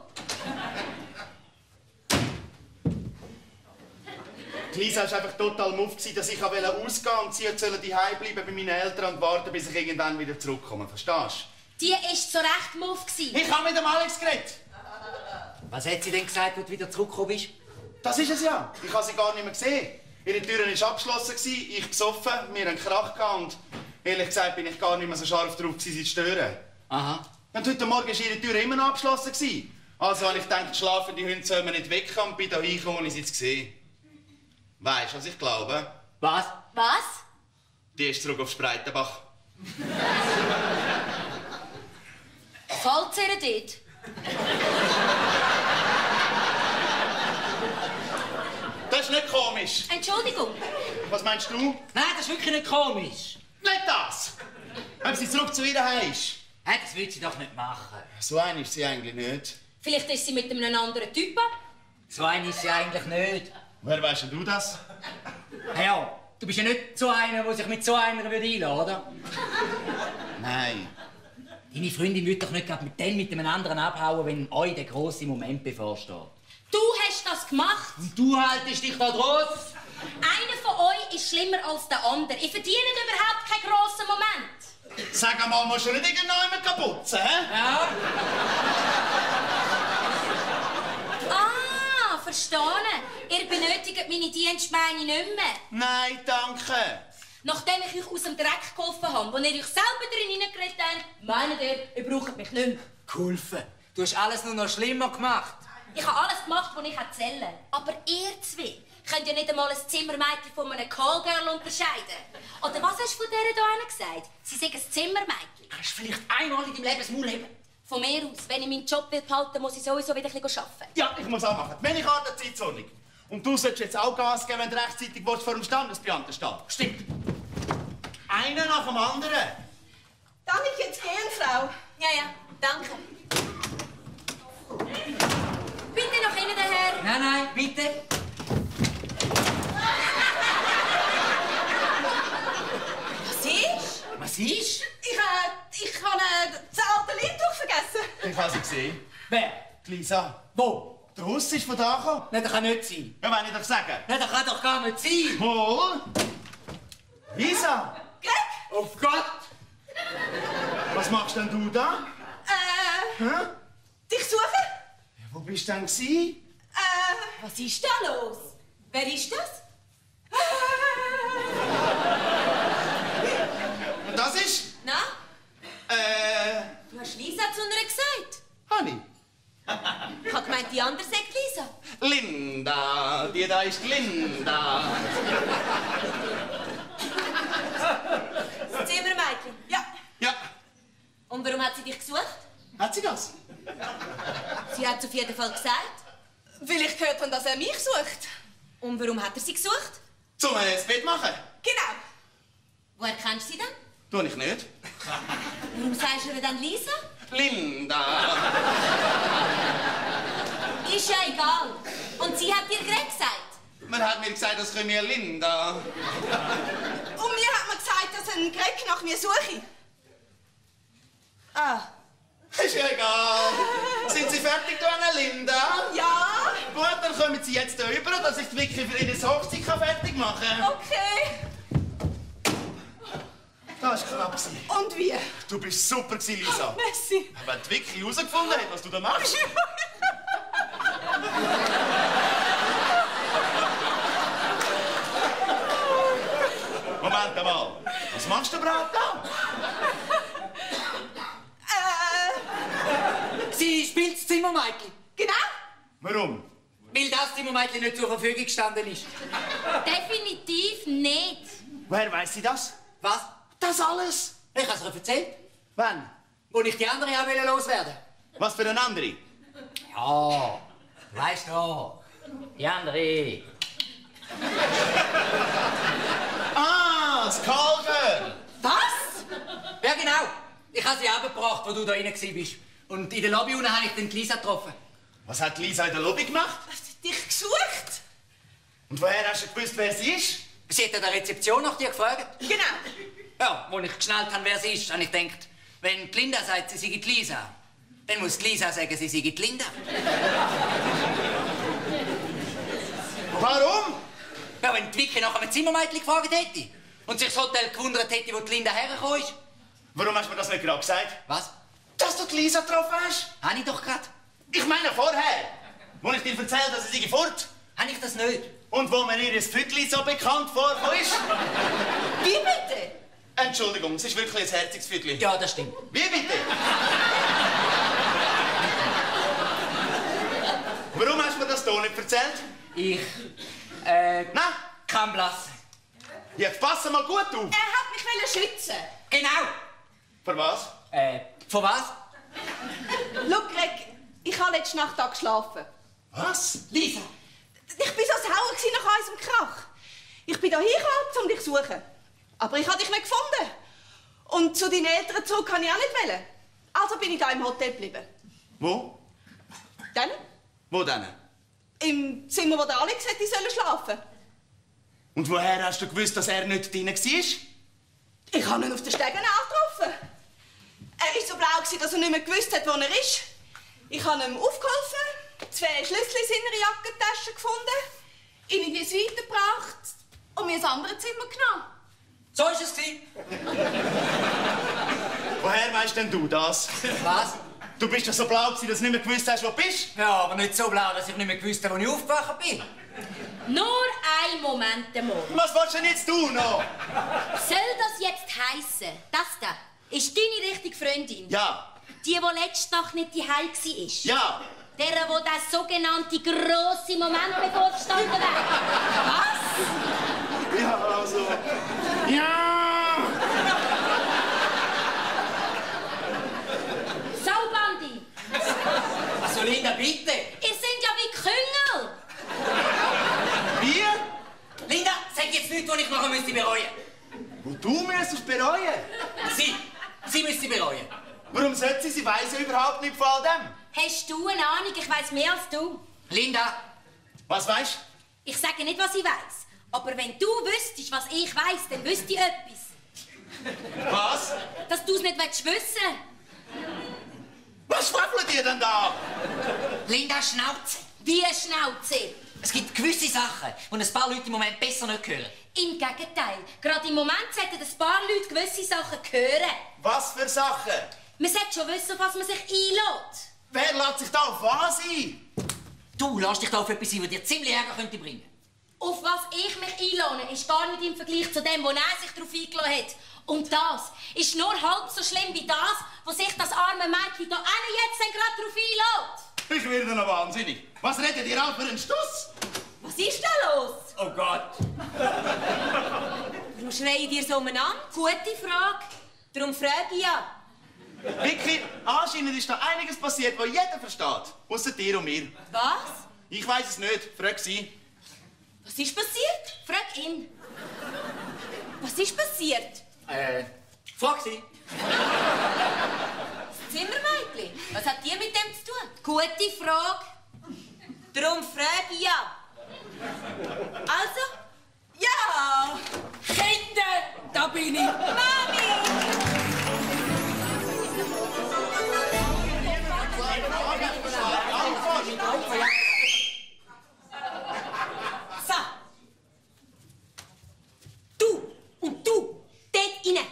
Die Lisa war einfach total muff, dass ich ausgehen wollte und sie sollen daheim bleiben bei meinen Eltern und warten, bis ich irgendwann wieder zurückkomme. Verstehst Die war so recht muff. Ich habe mit dem Alex geredet. Was hat sie denn gesagt, als du wieder zurückgekommen bist? Das ist es ja. Ich habe sie gar nicht mehr gesehen. Ihre Tür war abgeschlossen, ich besoffen, wir hatten Krach gehabt und ehrlich gesagt bin ich gar nicht mehr so scharf drauf, sie zu stören. Aha. Und heute Morgen war ihre Tür immer noch abgeschlossen. Also habe ich gedacht, schlafende Hunde sollen wir nicht wecken und bin hier hingekommen, ohne sie zu sehen. Weisst du, was ich glaube? Was? Was? Die ist zurück auf Spreitenbach. Fällt's ihr dort? Das ist nicht komisch. Entschuldigung. Was meinst du? Nein, das ist wirklich nicht komisch. Nicht das! Ob sie zurück zu ihr heim ist. Hey, das will sie doch nicht machen. So eine ist sie eigentlich nicht. Vielleicht ist sie mit einem anderen Typ ab. So eine ist sie eigentlich nicht. Woher weißt du das? Hey, ja, du bist ja nicht so einer, der sich mit so einer einlassen würde, oder? Nein. Deine Freundin würde doch nicht gerade mit dem mit einem anderen abhauen, wenn euch der grosse Moment bevorsteht. Du hast das gemacht. Und du haltest dich da drauf. Einer von euch ist schlimmer als der andere. Ich verdiene überhaupt keinen grossen Moment. Sag einmal, musst du nicht irgendjemand kaputzen, hä? Ja. Ah, verstanden. Ihr benötigt meine Dienstbeine nicht mehr. Nein, danke. Nachdem ich euch aus dem Dreck geholfen habe, wo ihr euch selber drin hineingeredet habt, meint ihr, ihr braucht mich nicht mehr. Geholfen. Du hast alles nur noch schlimmer gemacht. Ich habe alles gemacht, was ich erzählen. Aber ihr zwei könnt ja nicht einmal ein Zimmermädchen von einem Callgirl unterscheiden. Oder was hast du von dieser hier gesagt? Sie sagen ein Zimmermädchen. Kannst du vielleicht einmal in deinem Leben das Maul heben? Von mir aus, wenn ich meinen Job behalten will, muss ich sowieso wieder ein bisschen arbeiten. Ja, ich muss auch machen. Wenn ich an der Zeitordnung. Und du solltest jetzt auch Gas geben, wenn du rechtzeitig vor dem Standesbeamten stehst. Stimmt. Einer nach dem anderen. Darf ich jetzt gehen, Frau? Ja, ja, danke. Bitte noch innen, der Herr. Nein, nein, bitte. Was ist? Was ist? Ich, äh, ich habe äh, das alte Lindtuch vergessen. Ich habe sie gesehen. Wer? Die Lisa. Wo? Der Russ ist von da gekommen. Nein, das kann nicht sein. Ja, wenn ich doch sagen. Nein, das kann doch gar nicht sein. Wohl. Lisa. Greg? Oh Gott! Was machst denn du da? Äh, Hä? dich suchen? Wo bist du denn gsi? Äh, was ist da los? Wer ist das? Und das ist? Na? Äh. Du hast Lisa zu einer gesagt. Honey. Ich habe gemeint, die andere sagt Lisa. Linda. Die da ist Linda. Das Zimmermädchen? Ja. Ja. Und warum hat sie dich gesucht? Hat sie das? Sie hat es auf jeden Fall gesagt. Weil ich gehört habe, dass er mich sucht. Und warum hat er sie gesucht? Zum äh, das Bett machen? Genau. Woher kennst du sie denn? Tu ich nicht. Warum sagst du ihr dann Lisa? Linda. Ist ja egal. Und sie hat dir Greg gesagt. Man hat mir gesagt, das können wir Linda. Und mir hat man gesagt, dass ein Greg nach mir suche. Ah. Ist ja egal. Sind Sie fertig, du Anna Linda? Ja. Gut, dann kommen Sie jetzt hier rüber, dass ich die Vicky für Ihre Hochzeit fertig machen kann. Okay. Das war knapp. Und wie? Du bist super, Lisa. Messi. Wenn die Vicky herausgefunden hat, was du da machst. Moment mal. Was machst du überhaupt da? Äh, Sie spielt das Zimmermädchen. genau. Warum? Weil das Zimmermädchen nicht zur Verfügung gestanden ist. Definitiv nicht. Woher weiss sie das? Was? Das alles? Ich habe es ihr erzählt. Wann? Wo ich die andere habe loswerden wollte. Was für eine andere? Ja, weißt du, die andere. Ah, das Callgirl! Was? Ja, genau. Ich habe sie abgebracht, wo du da rein warst. Und in der Lobby unten habe ich dann Lisa getroffen. Was hat Lisa in der Lobby gemacht? Dich gesucht? Und woher hast du gewusst, wer sie ist? Sie hat an der Rezeption nach dir gefragt. Genau. Ja, als ich geschnallt habe, wer sie ist, habe ich gedacht, wenn die Linda sagt, sie sei die Lisa, dann muss die Lisa sagen, sie sei die Linda. Warum? Ja, wenn die Vicky nach einem Zimmermädchen gefragt hätte und sich das Hotel gewundert hätte, wo die Linda hergekommen ist. Warum hast du mir das nicht gerade gesagt? Was? Dass du die Lisa getroffen hast? Habe ich doch gerade. Ich meine vorher, wo ich dir erzählt habe, dass sie fort. Habe ich das nicht? Und wo mir ihr Fütli so bekannt vorkommt ist. Wie bitte? Entschuldigung, es ist wirklich ein herziges Fütli. Ja, das stimmt. Wie bitte? Warum hast du mir das hier nicht erzählt? Ich, äh, Nein? kann blassen. Jetzt pass mal gut auf. Er hat mich wollen schützen. Genau. Für was? Äh, von was? Schau, Greg, ich habe letzte Nacht da geschlafen. Was? Lisa. Ich war so sauer nach unserem Krach. Ich bin hier hingekommen, um dich zu suchen. Aber ich habe dich nicht gefunden. Und zu deinen Eltern zurück kann ich auch nicht wollen. Also bin ich da im Hotel geblieben. Wo? Dann? Wo denn? Im Zimmer, wo der Alex hätte sollen schlafen. Und woher hast du gewusst, dass er nicht drin war? Ich habe ihn auf den Stegen angetroffen. Er war so blau, dass er nicht mehr gewusst hat, wo er ist. Ich habe ihm aufgeholfen, zwei Schlüssel in seiner Jackentasche gefunden, ihn in die Suite gebracht und mir das andere Zimmer genommen. So war es. Woher weißt denn du das? Was? Du bist doch so blau, dass du nicht mehr gewusst hast, wo du bist. Ja, aber nicht so blau, dass ich nicht mehr gewusst habe, wo ich aufgewacht bin. Nur ein Moment einmal. Was willst du denn jetzt tun noch? Soll das jetzt heissen, das da ist deine richtige Freundin? Ja. Die, die letzte Nacht nicht daheim war? Ja. Der, wo der sogenannte grosse Moment bevorstanden wäre? Was? Ja, also... Ja! So, Bandi, Also, Linda, bitte. ihr seid ja wie Küngel. Wie? Linda, sag jetzt nichts, was ich nachher müsste bereuen. Wo du müsstest bereuen? Sie. Sie müsste bereuen. Warum sollte sie? Sie weiss ja überhaupt nicht von all dem. Hast du eine Ahnung? Ich weiss mehr als du. Linda. Was weisst Ich sage nicht, was ich weiss. Aber wenn du wüsstest, was ich weiss, dann wüsste ich etwas. du? Was? Dass du es nicht wissen willst. Was schwaffelt ihr denn da? Linda, Schnauze. Wie eine Schnauze. Es gibt gewisse Sachen, die ein paar Leute im Moment besser nicht hören. Im Gegenteil. Gerade im Moment sollten ein paar Leute gewisse Sachen hören. Was für Sachen? Man sollte schon wissen, auf was man sich einlässt. Wer lässt sich da auf was ein? Du lässt dich da auf etwas ein, das dir ziemlich Ärger könnte bringen. Auf was ich mich einlade, ist gar nicht im Vergleich zu dem, wo er sich darauf eingeladen hat. Und das ist nur halb so schlimm wie das, wo sich das arme Mädchen da jetzt gerade darauf einlädt. Ich werde noch wahnsinnig. Was redet ihr auch für einen Stuss? Was ist da los? Oh Gott. Warum schreien ihr so umeinander? Gute Frage. Darum frage ich ja. Vicky, anscheinend ist da einiges passiert, was jeder versteht. Ausser dir und mir. Was? Ich weiß es nicht. Frag sie. Was ist passiert? Frag ihn. Was ist passiert? Äh, frag sie. Das Zimmermädchen? Was hat die mit dem zu tun? Gute Frage. Darum frage ich ja. Also? Ja! Kinder, da bin ich. Mami! So. Du und du, dort rein.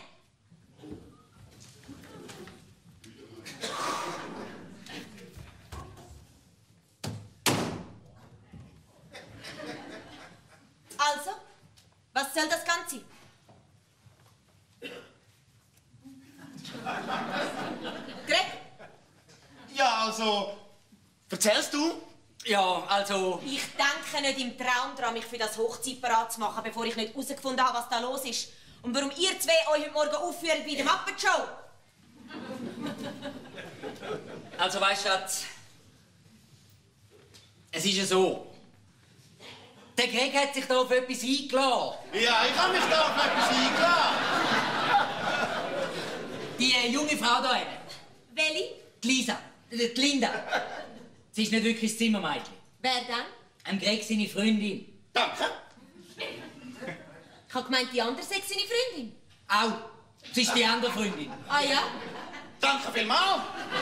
Also? Was soll das Ganze? Greg? Ja, also... Erzählst du? Ja, also... Ich denke nicht im Traum daran, mich für das Hochzeit bereit zu machen, bevor ich nicht herausgefunden habe, was da los ist. Und warum ihr zwei euch heute Morgen aufführt bei der Muppet Show. Also, weißt du, Schatz, es ist ja so. Der Greg hat sich da auf etwas eingeladen. Ja, ich habe mich da auf etwas eingeladen. Die äh, junge Frau da hinten. Welche? Die Lisa. Die Linda. Sie ist nicht wirklich das Zimmermädchen. Wer denn? Am Greg seine Freundin. Danke. Ich habe gemeint, die andere sei seine Freundin. Auch. Sie ist die andere Freundin. Ah ja? Danke vielmals.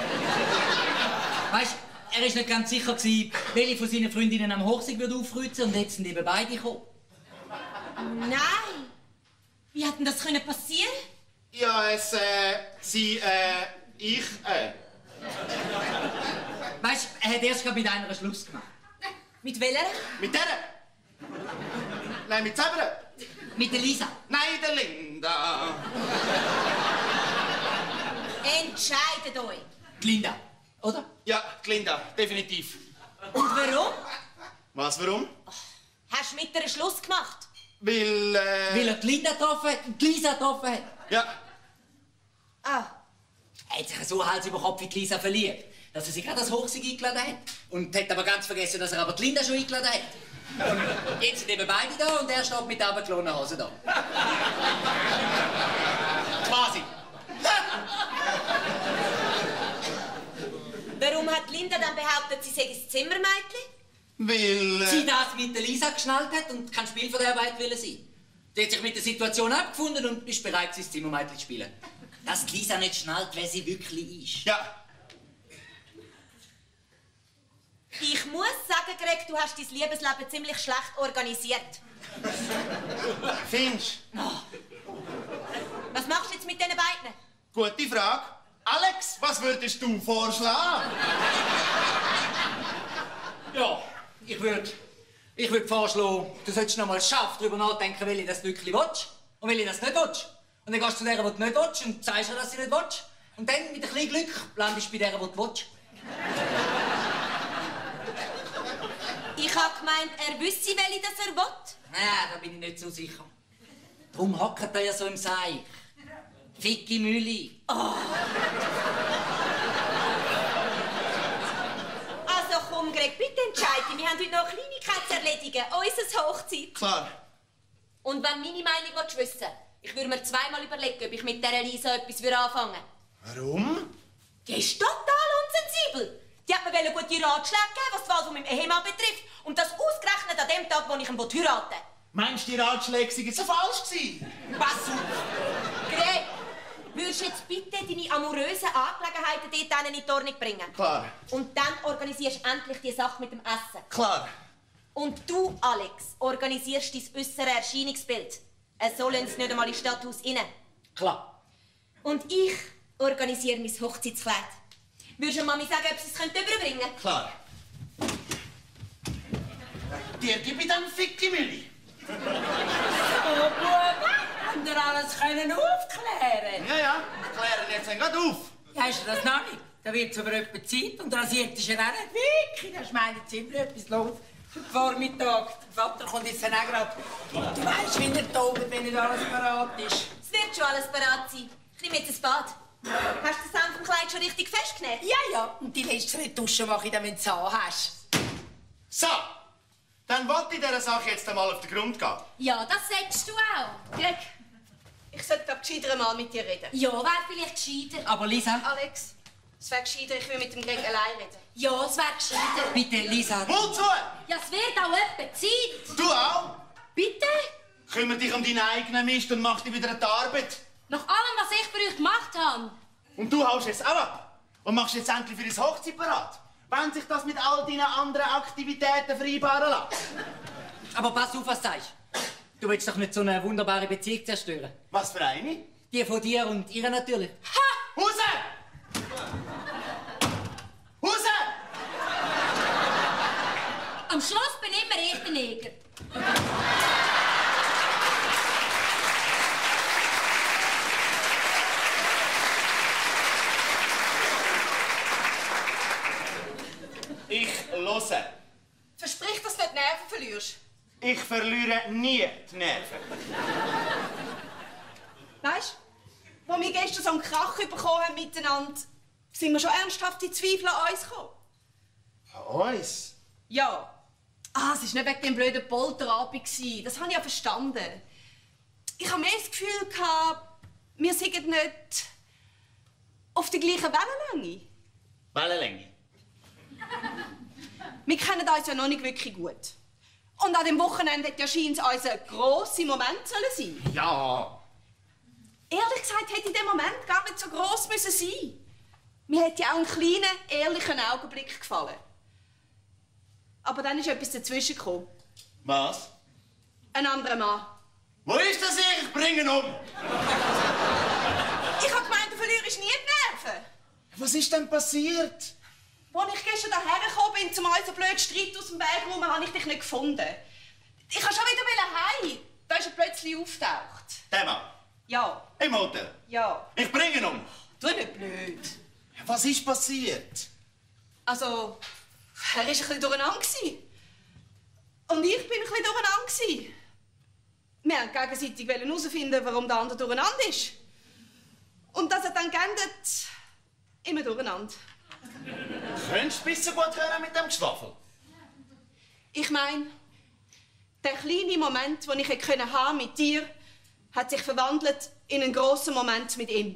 Weißt du, er war nicht ganz sicher, welche von seinen Freundinnen am Hochsee würde aufkreuzen und jetzt sind eben beide gekommen. Nein. Wie hat denn das können passieren? Ja, es, äh, sie, äh, ich, äh. Weißt du, er hat erst mit einer Schluss gemacht. Mit welcher? Mit der? Nein, mit selber. Mit der Lisa. Nein, der Linda. Entscheidet euch. Die Linda, oder? Ja, die Linda, definitiv. Und warum? Was, warum? Hast du mit ihr Schluss gemacht? Weil, äh... Weil er die Linda getroffen hat und die Lisa getroffen hat. Ja. Ah. Er hat sich so Hals über Kopf in die Lisa verliebt, dass er sich gerade das Hochsee eingeladen hat. Und hat aber ganz vergessen, dass er aber die Linda schon eingeladen hat. Und jetzt sind eben beide da und er steht mit der abgeklonenen Hose da. Quasi. Warum hat Linda dann behauptet, sie sei das Zimmermädchen? Weil, äh... Sie das mit der Lisa geschnallt hat und kein Spielverderber will sein. Sie hat sich mit der Situation abgefunden und ist bereit, sein Zimmermädchen zu spielen. Dass die Lisa nicht schnallt, wer sie wirklich ist. Ja. Ich muss sagen, Greg, du hast dein Liebesleben ziemlich schlecht organisiert. Findest du? Oh. Was machst du jetzt mit diesen beiden? Gute Frage. Alex, was würdest du vorschlagen? Ja, ich würde ich würd vorschlagen, du solltest noch mal scharf darüber nachdenken, will ich das wirklich willst und will ich das nicht willst. Und dann gehst du zu der, die du nicht willst und sagst ihr, dass sie nicht willst. Und dann, mit ein bisschen Glück, landest du bei der, die du willst. Ich habe gemeint, er wüsste, welche das er will. Ja, da bin ich nicht so sicher. Darum hockt er ja so im Seich. Ficki Mülli. Oh. Also komm, Greg, bitte entscheide. Wir haben heute noch Kleinigkeiten zu erledigen. Unser Hochzeit. Klar. Und wenn meine Meinung wissen willst, ich würde mir zweimal überlegen, ob ich mit dieser Lisa etwas anfangen würde. Warum? Die ist total unsensibel. Die hat mir gute Ratschläge gegeben, was die Wahl von meinem Ehemann betrifft. Und das ausgerechnet an dem Tag, wo ich ihn heiraten will. Meinst du, die Ratschläge sind so falsch gewesen? Pass auf! Greg, würdest du jetzt bitte deine amorösen Angelegenheiten dort in die Ordnung bringen? Klar. Und dann organisierst du endlich die Sache mit dem Essen. Klar. Und du, Alex, organisierst dein äußeres Erscheinungsbild. Es soll uns nicht einmal ins Stadthaus rein. Klar. Und ich organisiere mein Hochzeitskleid. Würdest du Mami sagen, ob sie es überbringen könnte? Klar. Dir gebe ich dann Ficki Milli. So, Buben, habt ihr alles können aufklären? Ja, ja. Ich kläre jetzt gerade auf. Ja, hast du das noch nicht? Da wird es aber etwa Zeit und rasiert ist er auch nicht wirklich. Da ist meine Zimmer etwas los. Heute Vormittag. Der Vater kommt jetzt dann auch gerade. Du weißt, wie er tobt, wenn nicht alles parat ist. Es wird schon alles bereit sein. Ich nehme jetzt ein Bad. Hast du das Samt vom Kleid schon richtig festgenäht? Ja, ja. Und die letzte Retusche mache ich dann, wenn du es hast. So. Dann wollte ich dieser Sache jetzt einmal auf den Grund gehen. Ja, das sagst du auch. Greg, ich sollte glaub, gescheiter mal mit dir reden. Ja, wäre vielleicht gescheiter. Aber Lisa, Alex, es wäre gescheiter, ich will mit dem Greg allein reden. Ja, es wäre gescheiter. bitte, Lisa. Mund zu! Ja, es wird auch etwa Zeit. Du auch? Bitte? Kümmere dich um deinen eigenen Mist und mach dich wieder an die Arbeit. Nach allem, was ich für euch gemacht habe. Und du haust jetzt auch ab. Und machst jetzt endlich für dein Hochzeit bereit. Wenn sich das mit all deinen anderen Aktivitäten vereinbaren lässt. Aber pass auf, was du sagst. Du willst doch nicht so eine wunderbare Beziehung zerstören. Was für eine? Die von dir und ihrer natürlich. Ha! Raus! Raus! Am Schluss bin immer ich der Neger. Ich höre. verliere nie die Nerven. Weißt du, als wir gestern so einen Krach bekommen haben miteinander, sind wir schon ernsthaft in Zweifel an uns gekommen. An uns? Ja. Ah, es war nicht wegen dem blöden Polterabend. Das habe ich ja verstanden. Ich habe mehr das Gefühl, wir sind nicht auf der gleichen Wellenlänge. Wellenlänge? Wir kennen uns ja noch nicht wirklich gut. Und an dem Wochenende hätte ja scheinbar unser grosser Moment sein sollen. Ja. Ehrlich gesagt hätte in dem Moment gar nicht so gross müssen sein. Mir hätte ja auch ein kleiner, ehrlicher Augenblick gefallen. Aber dann ist etwas dazwischen gekommen. Was? Ein anderer Mann. Wo ist das ich? Ich bringe ihn um. Ich habe gemeint, du verlierst nie die Nerven. Was ist denn passiert? Als ich gestern hierher gekommen bin, zum unseren blöden Streit aus dem Weg rum, habe ich dich nicht gefunden. Ich wollte schon wieder heim. Da ist er plötzlich auftaucht. Der Mann? Ja. Im Hotel? Ja. Ich bringe ihn um. Du nicht blöd. Was ist passiert? Also, er war ein bisschen durcheinander. Und ich bin ein bisschen durcheinander. Wir wollten gegenseitig herausfinden, warum der andere durcheinander ist. Und das hat dann geendet immer durcheinander. Könntest du ein bisschen gut hören mit dem Geschwafel? Ich meine, der kleine Moment, den ich hätte haben mit dir, hat sich verwandelt in einen grossen Moment mit ihm.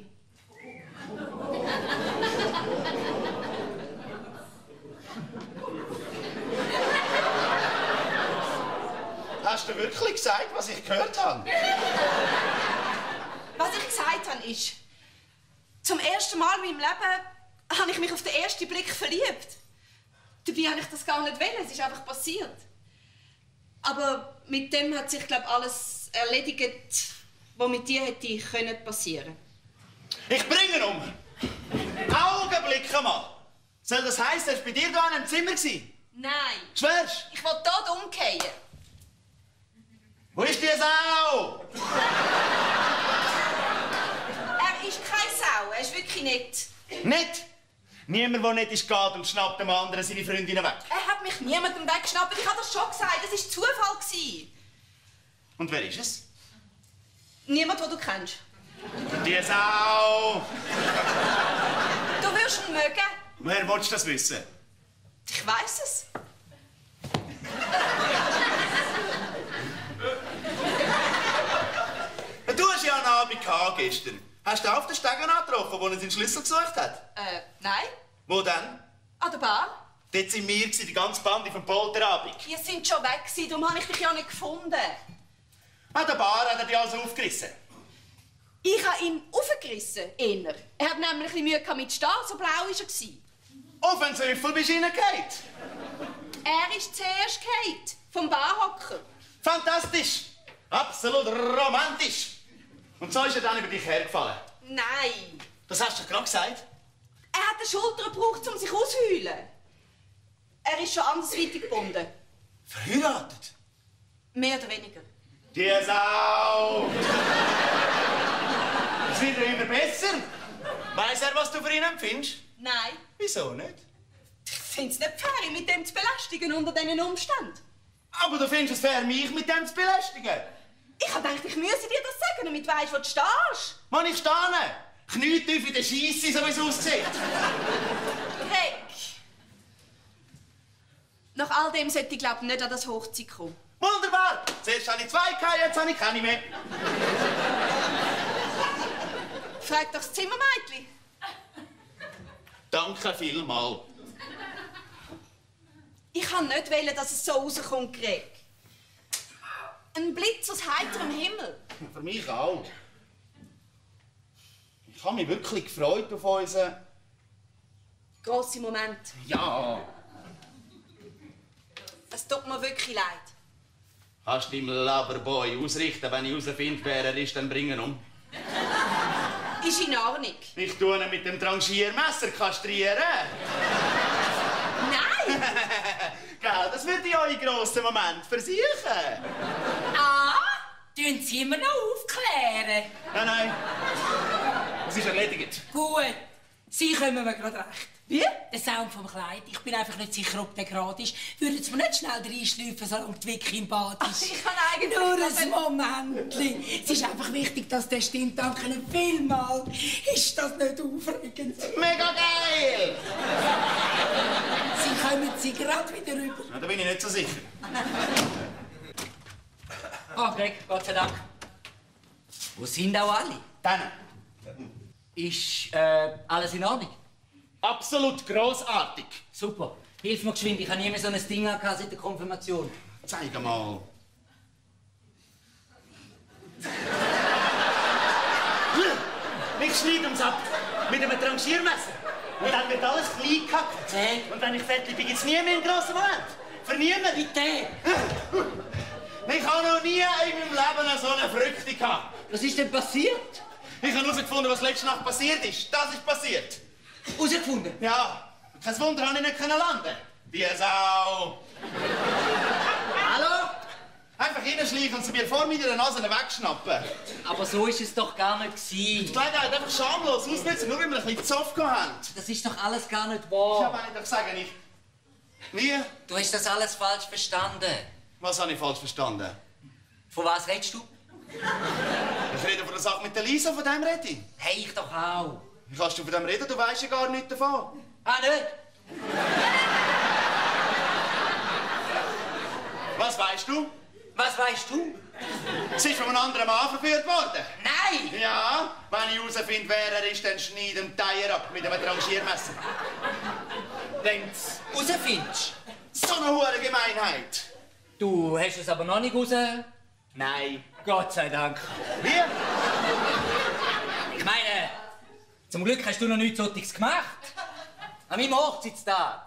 Hast du wirklich gesagt, was ich gehört habe? Was ich gesagt habe, ist, zum ersten Mal in meinem Leben habe ich mich auf den ersten Blick verliebt. Dabei habe ich das gar nicht wollen, es ist einfach passiert. Aber mit dem hat sich, glaube ich, alles erledigt, was mit dir hätte können passieren. Ich bringe ihn um. Augenblick mal. Soll das heißen, er war bei dir da in einem Zimmer? Nein. Schwörst? Ich wollte dort umkehren. Wo ist die Sau? Er ist keine Sau, er ist wirklich nicht. Nicht? Niemand, der nicht ist, geht und schnappt dem anderen seine Freundinnen weg. Er hat mich niemandem weggeschnappt. Ich habe das schon gesagt, das war Zufall. Und wer ist es? Niemand, den du kennst. Die Sau! Du wirst ihn mögen. Woher willst du das wissen? Ich weiss es. Du hast ja einen Abend gehabt gestern. Hast du auf den Stegen angetroffen, wo er seinen Schlüssel gesucht hat? Äh, nein. Wo denn? An der Bar. Dort sind wir, die ganze Bande vom Polterabend. Die sind schon weg, darum habe ich dich ja nicht gefunden. An der Bar hat er dich also aufgerissen. Ich habe ihn aufgerissen, eher. Er hat nämlich ein bisschen Mühe mit Stehen, so blau war er. Auf einen Süffel bist du reingefallen. Er ist zuerst gefallen, vom Barhocker. Fantastisch. Absolut romantisch. Und so ist er dann über dich hergefallen. Nein. Das hast du doch gerade gesagt. Er hat eine Schulter gebraucht, um sich auszuheulen. Er ist schon andersweitig gebunden. Verheiratet? Mehr oder weniger. Die Sau! Es wird ja immer besser. Weiss er, was du für ihn empfindest? Nein. Wieso nicht? Ich finde es nicht fair, mit dem zu belästigen unter diesen Umständen. Aber du findest es fair, mich mit dem zu belästigen? Ich habe gedacht, ich müsse dir das sagen, damit du weißt, wo du stehst. Wo ich stehe? Knietief in der Scheisse, so wie es aussieht. Greg. Nach all dem sollte ich, glaube ich, nicht an das Hochzeit kommen. Wunderbar! Zuerst habe ich zwei gehabt, jetzt habe ich keine mehr. Frag doch das Zimmermädchen. Danke vielmals. Ich kann nicht wollen, dass es so rauskommt, Greg. Ein Blitz aus heiterem Himmel. Für mich auch. Ich habe mich wirklich gefreut auf unseren... Grosser Moment. Ja. Es tut mir wirklich leid. Kannst du deinem Loverboy ausrichten, wenn ich herausfinde, wer er ist, dann bring ihn um. Ist in Ordnung. Ich tue ihn mit dem Tranchiermesser kastrieren. Nein! Gell, das wird ja euer grosser Moment versuchen. Ah, tun Sie immer noch aufklären? Nein, nein. Es ist erledigt. Gut, Sie kommen mir gerade recht. Wie? Der Sound vom Kleid. Ich bin einfach nicht sicher, ob der gerade ist. Würden Sie mir nicht schnell reinschleifen, solange die Vicky im Bad ist? Ach, ich kann eigentlich... Nur ein Momentchen. Es ist einfach wichtig, dass der stimmt. Danke Ihnen vielmals. Ist das nicht aufregend? Mega geil! Sie kommen Sie gerade wieder rüber. Na, da bin ich nicht so sicher. Ah, Greg, Gott sei Dank. Wo sind auch alle? Dann. Ist äh, alles in Ordnung? Absolut grossartig. Super. Hilf mir geschwind, ich habe nie mehr so ein Ding gehabt seit der Konfirmation. Zeig mal. Ich schneide uns ab. Mit einem Tranchiermesser. Und dann wird alles klein gehackt. Hey. Und wenn ich fertig bin, gibt es nie mehr einen grossen Moment. Für niemanden. Bitte! Ich habe noch nie in meinem Leben so eine Früchte gehabt. Was ist denn passiert? Ich habe herausgefunden, was letzte Nacht passiert ist. Das ist passiert. Rausgefunden? Ja, kein Wunder, habe ich nicht landen. Die Sau. Hallo? Einfach reinschleichen und sie mir vor meiner Nase wegschnappen. Aber so ist es doch gar nicht Die gewesen. Gelegenheit einfach schamlos ausnutzen, nur weil wir ein bisschen Zoff haben. Das ist doch alles gar nicht Ja, wahr. meine ich doch sagen, ich... Wie? Du hast das alles falsch verstanden. Was habe ich falsch verstanden? Von was redest du? Ich rede von der Sache mit der Lisa, von dem rede ich. Hey, ich doch auch. Wie kannst du von dem reden? Du weißt ja gar nichts davon. Ah, nicht? Was weißt du? Was weißt du? Sie ist von einem anderen Mann verführt worden. Nein! Ja, wenn ich herausfinde, wer er ist, dann schneide ich den Teier ab mit einem Rangiermesser. Wenn du es rausfindest. So eine hohe Gemeinheit. Du hast es aber noch nicht raus. Nein. Gott sei Dank. Wie? Ich meine, zum Glück hast du noch nichts solches gemacht. An meinem Hochzeitstag.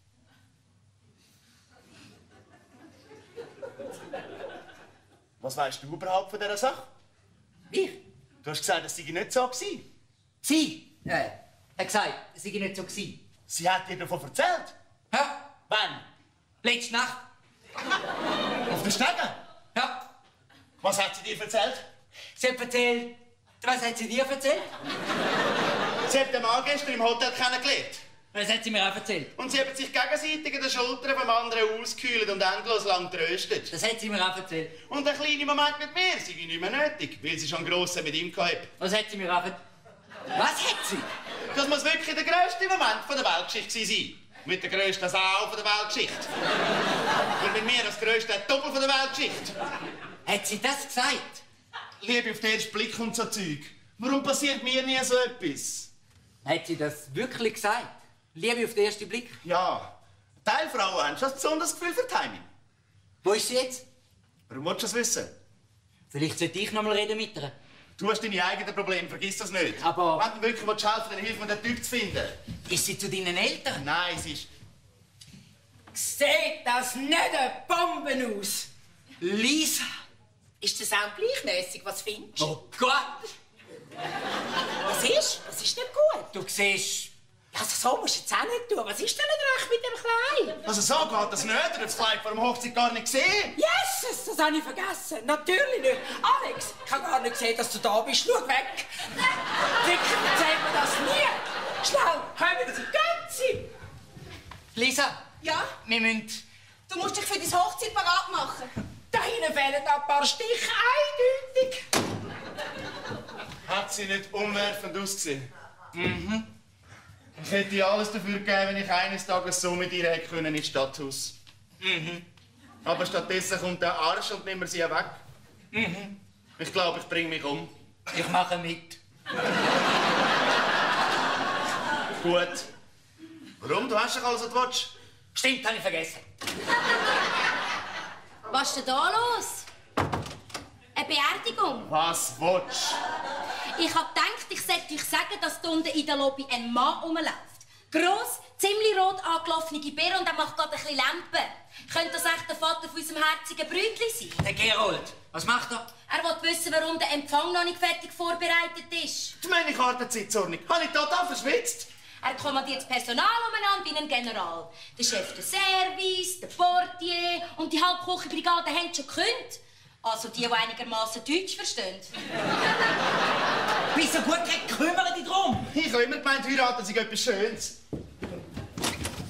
Was weißt du überhaupt von dieser Sache? Ich? Du hast gesagt, es sei nicht so gewesen. Sie? Äh, hat gesagt, es sei nicht so gewesen. Sie hat dir davon erzählt. Hä? Wann? Letzte Nacht? Auf der Stege? Ja. Was hat sie dir erzählt? Sie hat erzählt... Was hat sie dir erzählt? Sie hat den Mann gestern im Hotel kennengelernt. Das hat sie mir auch erzählt. Und sie haben sich gegenseitig an den Schultern vom anderen ausgekühlt und endlos lang getröstet. Das hat sie mir auch erzählt. Und ein kleiner Moment mit mir sei nicht mehr nötig, weil sie schon einen grossen mit ihm gehabt. Was hat sie mir auch erzählt? Was hat sie? Das muss wirklich der grösste Moment von der Weltgeschichte sein. Mit der grössten Sau von der Weltgeschichte. Und mit mir das grösste Doppel von der Weltgeschichte. Hat sie das gesagt? Liebe auf den ersten Blick und so Zeug. Warum passiert mir nie so etwas? Hat sie das wirklich gesagt? Liebe auf den ersten Blick? Ja. Teilfrauen haben schon ein besonderes Gefühl für Timing. Wo ist sie jetzt? Warum willst du das wissen? Vielleicht sollte ich noch mal reden mit ihr. Du hast deine eigenen Probleme, vergiss das nicht. Aber- Wenn du wirklich helfen willst, dann hilf mir, den Typ zu finden. Ist sie zu deinen Eltern? Nein, sie ist... Sieht das nicht eine Bombe aus? Lisa! Ist der Sound gleichmäßig? Was findest du? Oh Gott! Was ist? Was ist nicht gut? Du siehst... Also so musst du jetzt auch nicht tun. Was ist denn nicht recht mit dem Kleid? Also so geht das nicht. Er hat das Kleid vor der Hochzeit gar nicht gesehen. Jesus, das habe ich vergessen. Natürlich nicht. Alex, ich habe gar nicht gesehen, dass du da bist. Schau weg. Wirklich erzählt mir das nie. Schnell, kommen Sie, gehen Sie. Lisa! Ja? Wir müssen... Du musst dich für deine Hochzeit bereit machen. Da hinten fehlen ein paar Stiche, eindeutig. Hat sie nicht umwerfend ausgesehen? Mhm. Ich hätte alles dafür gegeben, wenn ich eines Tages so mit ihr hätte können ins Stadthaus. Mhm. Aber stattdessen kommt der Arsch und nimmt mir sie weg. Mhm. Ich glaube, ich bringe mich um. Ich mache mit. Gut. Warum? Du hast doch alles, was du willst. Stimmt, habe ich vergessen. Was ist denn da los? Eine Beerdigung? Was willst Ich hab gedacht, ich sollte euch sagen, dass da unten in der Lobby ein Mann rumläuft. Gross, ziemlich rot angelaufene Beere und er macht gerade ein bisschen Lampen. Könnte das echt der Vater von unserem herzigen Brütli sein? Der Gerold, was macht er? Er will wissen, warum der Empfang noch nicht fertig vorbereitet ist. du? Meine Kartenzeitordnung. Habe ich total verschwitzt? Er kommandiert das Personal umeinander wie ein General. Der Chef des Service, der Portier und die Halbküchenbrigade haben schon gekündigt. Also die, die einigermaßen Deutsch verstehen. Bist du gut, Greg? Kümmere dich drum! Ich habe immer gemeint, heiraten sei etwas Schönes.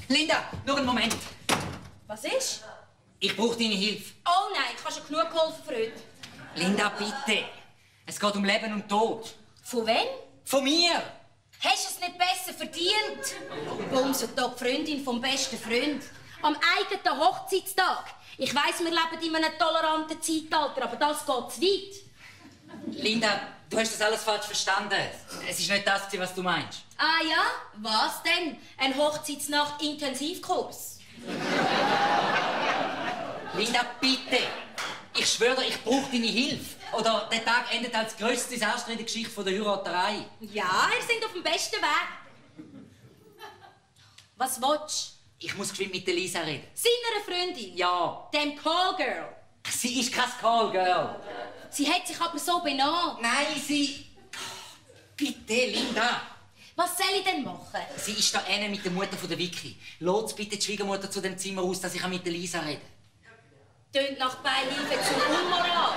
Linda, nur einen Moment. Was ist? Ich brauche deine Hilfe. Oh nein, du hast schon genug geholfen für heute. Linda, bitte. Es geht um Leben und Tod. Von wem? Von mir. Hast du es nicht besser verdient? Bumset da die Freundin vom besten Freund. Am eigenen Hochzeitstag. Ich weiss, wir leben in einem toleranten Zeitalter, aber das geht zu weit. Linda, du hast das alles falsch verstanden. Es ist nicht das, was du meinst. Ah ja? Was denn? Ein Hochzeitsnacht-Intensivkurs? Linda, bitte. Ich schwöre, ich brauche deine Hilfe. Oder der Tag endet als grösste Desaster in der Geschichte der Heiraterei. Ja, ihr seid auf dem besten Weg. Was willst du? Ich muss geschwind mit Elisa reden. Seiner Freundin? Ja. Dem Callgirl? Sie ist kein Callgirl. Sie hat sich aber so benommen. Nein, sie... Bitte, Linda. Was soll ich denn machen? Sie ist da eine mit der Mutter von der Vicky. Lass bitte die Schwiegermutter zu dem Zimmer aus, dass ich mit Elisa reden kann. Tönt nach Beihilfe zur Unmoral.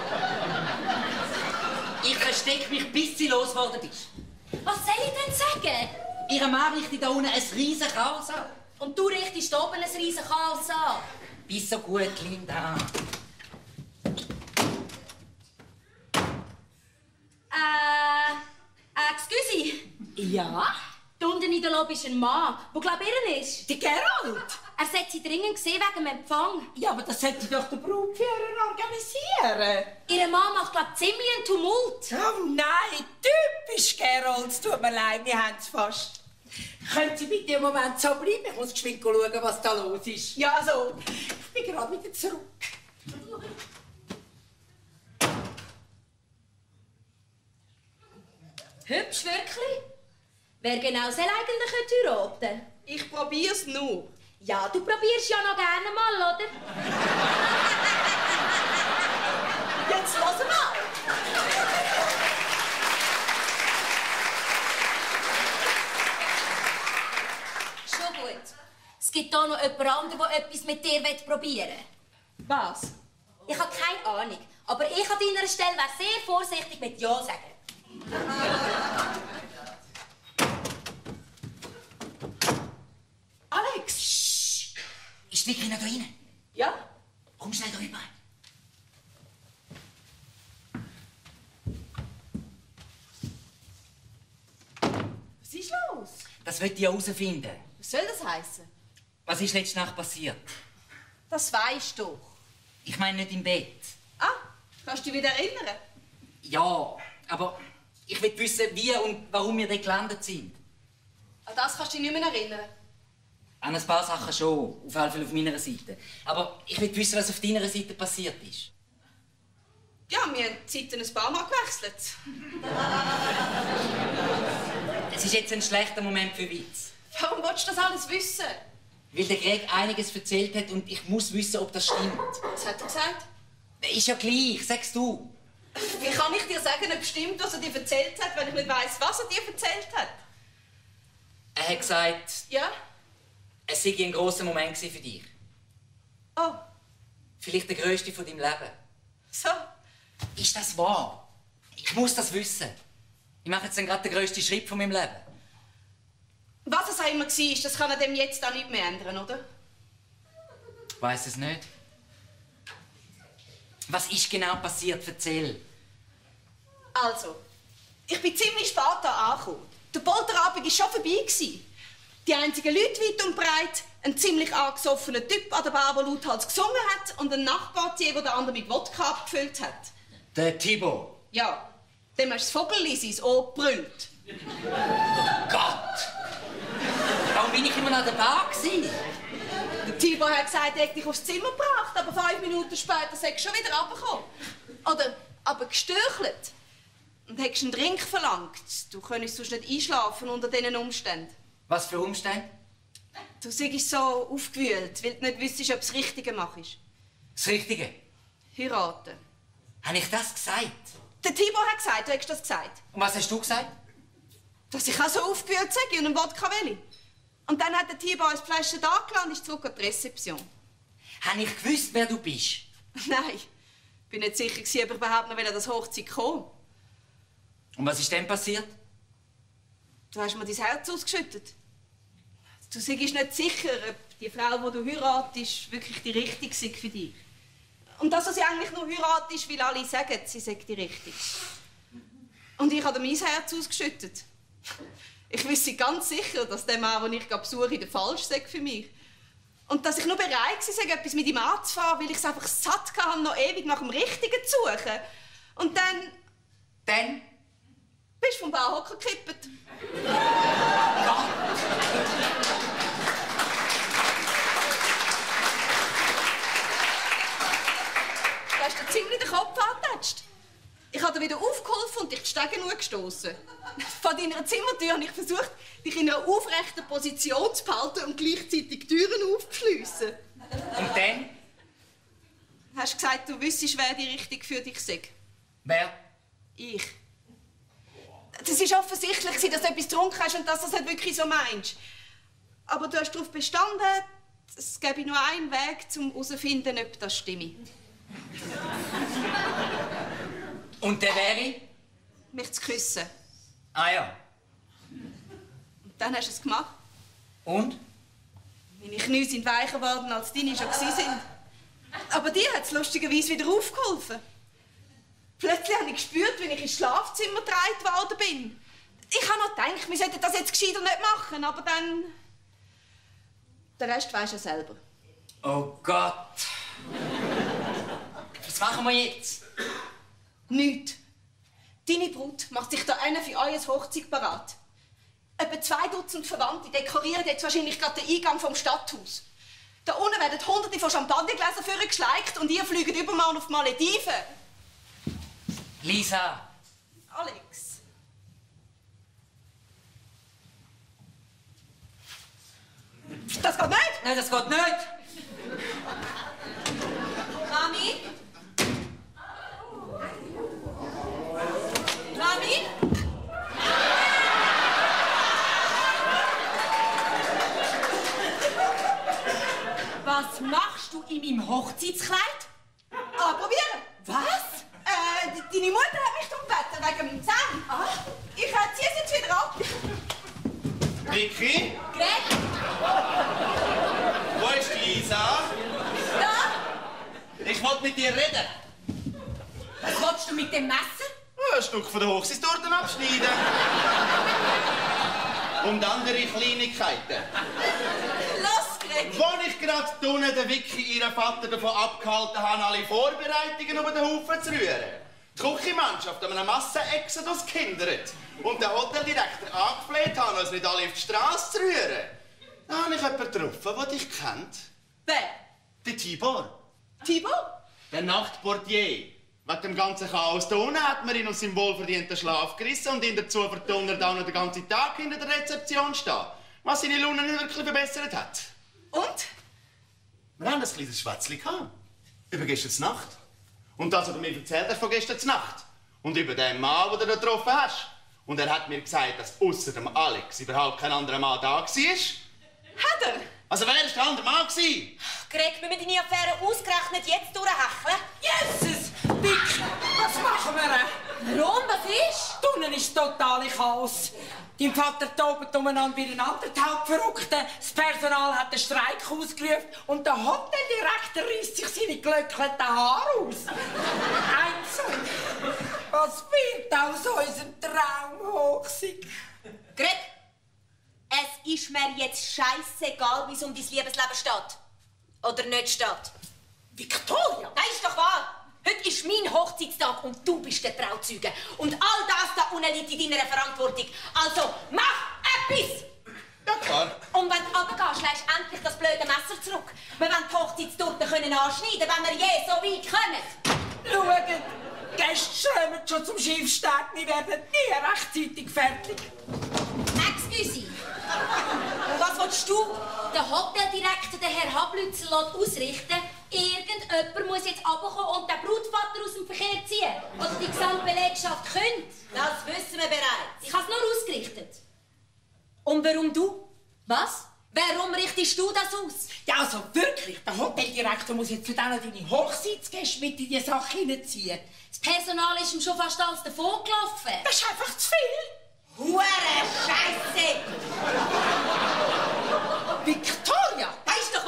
Ich verstecke mich, bis sie losgeworden ist. Was soll ich denn sagen? Ihre Mann richtet da unten ein riesen Chaos an. Und du richtest oben ein riesen Chaos an. Bist so gut, Linda. Äh... Äh, excuse. Ja? Da unten in der Lobby ist ein Mann, der glaub ihr ist. Die Gerald? Er sollte sie dringend sehen wegen dem Empfang. Ja, aber das hätte doch der Brautführer organisieren. Ihre Mann macht glaub ziemlich einen Tumult. Oh nein, typisch Gerald. Es tut mir leid, wir haben es fast. Können Sie bitte einen Moment so bleiben? Ich muss geschwind schauen, was da los ist. Ja, also, ich bin gerade wieder zurück. Hübsch, wirklich? Wer genau soll eigentlich heiraten? Ich probier's nur. Ja, du probierst ja noch gerne mal, oder? Jetzt lass mal! Schon gut. Es gibt hier noch jemand anderen, der etwas mit dir probieren will. Was? Ich habe keine Ahnung. Aber ich an deiner Stelle wäre sehr vorsichtig mit Ja sagen. Alex! Shh. Ist die Vicky noch da rein? Ja? Komm schnell da rüber. Was ist los? Das wollte ich ja herausfinden. Was soll das heißen? Was ist letzte Nacht passiert? Das weisst du doch. Ich meine nicht im Bett. Ah, kannst du dich wieder erinnern? Ja, aber ich will wissen, wie und warum wir dort gelandet sind. An das kannst du dich nicht mehr erinnern. An ein paar Sachen schon, auf jeden Fall auf meiner Seite. Aber ich will wissen, was auf deiner Seite passiert ist. Ja, wir haben die Zeiten ein paar Mal gewechselt. Es ist jetzt ein schlechter Moment für Witz. Warum willst du das alles wissen? Weil der Greg einiges erzählt hat und ich muss wissen, ob das stimmt. Was hat er gesagt? Ist ja gleich, sagst du. Wie kann ich dir sagen, ob stimmt, was er dir erzählt hat, wenn ich nicht weiss, was er dir erzählt hat? Er hat gesagt, Ja? es sei ein grosser Moment für dich. Oh, Vielleicht der grösste von deinem Leben. so. Ist das wahr? Ich muss das wissen. Ich mache jetzt dann gerade den grössten Schritt von meinem Leben. Was es auch immer war, das kann er dem jetzt auch nicht mehr ändern, oder? Ich weiss es nicht. Was ist genau passiert? Erzähl. Also, ich bin ziemlich spät hier angekommen. Der Polterabend war schon vorbei. Die einzigen Leute weit und breit, ein ziemlich angesoffener Typ an der Bar, der lauthals gesungen hat, und ein Nachbartier, der den anderen mit Wodka abgefüllt hat. Der Thibaut. Ja, dem hast du das Vogelli sein Ohr gebrüllt. Gott! Warum bin ich immer noch an der Bar gewesen? Der Thibaut hat gesagt, er hätte dich aufs Zimmer gebracht, aber fünf Minuten später sei schon wieder runtergekommen. Oder aber gestürchelt. Und hättest einen Drink verlangt. Du könntest sonst nicht einschlafen unter diesen Umständen. Was für Umstände? Du seist so aufgewühlt, weil du nicht wüsstest, ob du das Richtige machst. Das Richtige. Heiraten. Habe ich das gesagt? Der Thibaut hat gesagt, du hättest das gesagt. Und was hast du gesagt? Dass ich auch so aufgewühlt sei und einen Wodka will. Und dann hat der Thibaut ein Fläschchen da gelassen und ist zurück an die Rezeption. Habe ich gewusst, wer du bist? Nein, ich bin nicht sicher, ob ich überhaupt noch an das Hochzeit kommen. Und was ist denn passiert? Du hast mir dein Herz ausgeschüttet. Du seist nicht sicher, ob die Frau, die du heiratest, wirklich die Richtige sei für dich. Und dass du sie eigentlich nur heiratest, weil alle sagen, sie sei die Richtige. Und ich habe mein Herz ausgeschüttet. Ich wüsste ganz sicher, dass der Mann, den ich besuche, der falsch sei für mich. Und dass ich nur bereit war, etwas mit ihm anzufahren, weil ich es einfach satt hatte, noch ewig nach dem Richtigen zu suchen. Und dann... Dann? Bist du vom Bauhocker gekippt. Ja. Du hast dir ziemlich den Kopf angetatscht. Ich habe dir wieder aufgeholfen und dich die Stege nur gestossen. Von deiner Zimmertür habe ich versucht, dich in einer aufrechten Position zu behalten und gleichzeitig Türen aufzuschliessen. Und dann? Du hast gesagt, du wüsstest, wer die richtig für dich sei. Wer? Ich. Es war offensichtlich, dass du etwas getrunken hast und dass du das nicht wirklich so meinst. Aber du hast darauf bestanden, es gäbe nur einen Weg, um herauszufinden, ob das stimmt. Und der wäre? Mich zu küssen. Ah ja. Und dann hast du es gemacht. Und? Meine Knie sind weicher geworden, als deine schon waren. Aber dir hat es lustigerweise wieder aufgeholfen. Plötzlich habe ich gespürt, wie ich ins Schlafzimmer getragen worden bin. Ich habe noch gedacht, wir sollten das jetzt gescheiter nicht machen, aber dann... Den Rest weisst du selber. Oh Gott. Was machen wir jetzt? Nichts. Deine Brut macht sich da einen für euer Hochzeit parat. Etwa zwei Dutzend Verwandte dekorieren jetzt wahrscheinlich gerade den Eingang vom Stadthaus. Da unten werden Hunderte von Champagnergläsern vorgeschleicht und ihr fliegt übermorgen auf die Malediven. Lisa. Alex. Das geht nicht! Nein, das geht nicht. Mami? Mami? Was machst du in meinem Hochzeitskleid? Anprobieren! Was? Äh, deine Mutter hat mich darum gebeten, wegen dem Zahn. Ah, ich ziehe es jetzt wieder ab. Vicky? Greg? Wo ist die Lisa? Da? Ich wollte mit dir reden. Was willst du mit dem Messer? Ein Stück von der Hochzeitstorte abschneiden. Und andere Kleinigkeiten. Los, Greg! Als ich gerade unten den Vicky ihren Vater davon abgehalten habe, alle Vorbereitungen über den Haufen zu rühren. Die Küchenmannschaft an einem Massenexodus gehindert und den Hoteldirektor angefleht haben, uns nicht alle auf die Straße zu rühren. Da habe ich jemanden getroffen, der dich kennt. Wer? Der Tibor. Tibor? Der Nachtportier. Wegen dem ganzen Chaos da unten hat man ihn aus seinem wohlverdienten Schlaf gerissen und ihn dazu verdonnert, auch noch den ganzen Tag hinter der Rezeption stehen. Was seine Laune nicht wirklich verbessert hat. Und? Wir haben ein kleines Schwätzchen gehabt. Über gestern Nacht. Und das, was du mir erzählt hast von gestern Nacht. Und über den Mann, den du da getroffen hast. Und er hat mir gesagt, dass außer dem Alex überhaupt kein anderer Mann da war. Hat er? Also wer war der andere Mann? Greg, müssen wir deine Affäre ausgerechnet jetzt durchhecheln? Jesus! Vicky, was machen wir? Warum? Was ist? Unten ist totale Chaos. Dein Vater tobt umeinander wie ein anderthalb Verrückter. Das Personal hat den Streik ausgerufen und der Hoteldirektor reißt sich seine glöckelten Haare aus. Einzeln. Was wird aus unserem Traumhochzeit? Greg, es ist mir jetzt scheissegal, wie es um dein Liebesleben steht. Oder nicht steht. Victoria! Nein, ist doch wahr. Heute ist mein Hochzeitstag und du bist der Trauzeuge. Und all das da unten liegt in deiner Verantwortung. Also, mach etwas! Ja, klar. Und wenn du runtergehst, lässt du endlich das blöde Messer zurück. Wir wollen die Hochzeitstorte können anschneiden, wenn wir je so weit kommen. Schaut, die Gäste schwimmen schon zum Schiffsteg. Wir werden nie rechtzeitig fertig. Excuse. Und was willst du? Der Hoteldirektor, der Herr Hablützel, lässt ausrichten, irgendjemand muss jetzt runterkommen und den Brautvater aus dem Verkehr ziehen. Oder die Gesamtbelegschaft könnte. Das wissen wir bereits. Ich habe es nur ausgerichtet. Und warum du? Was? Warum richtest du das aus? Ja, also wirklich, der Hoteldirektor muss jetzt für deine Hochzeitsgäste mit in die Sache hineinziehen. Das Personal ist ihm schon fast alles davon gelaufen. Das ist einfach zu viel. Hure Scheiße! Victoria! Das ist doch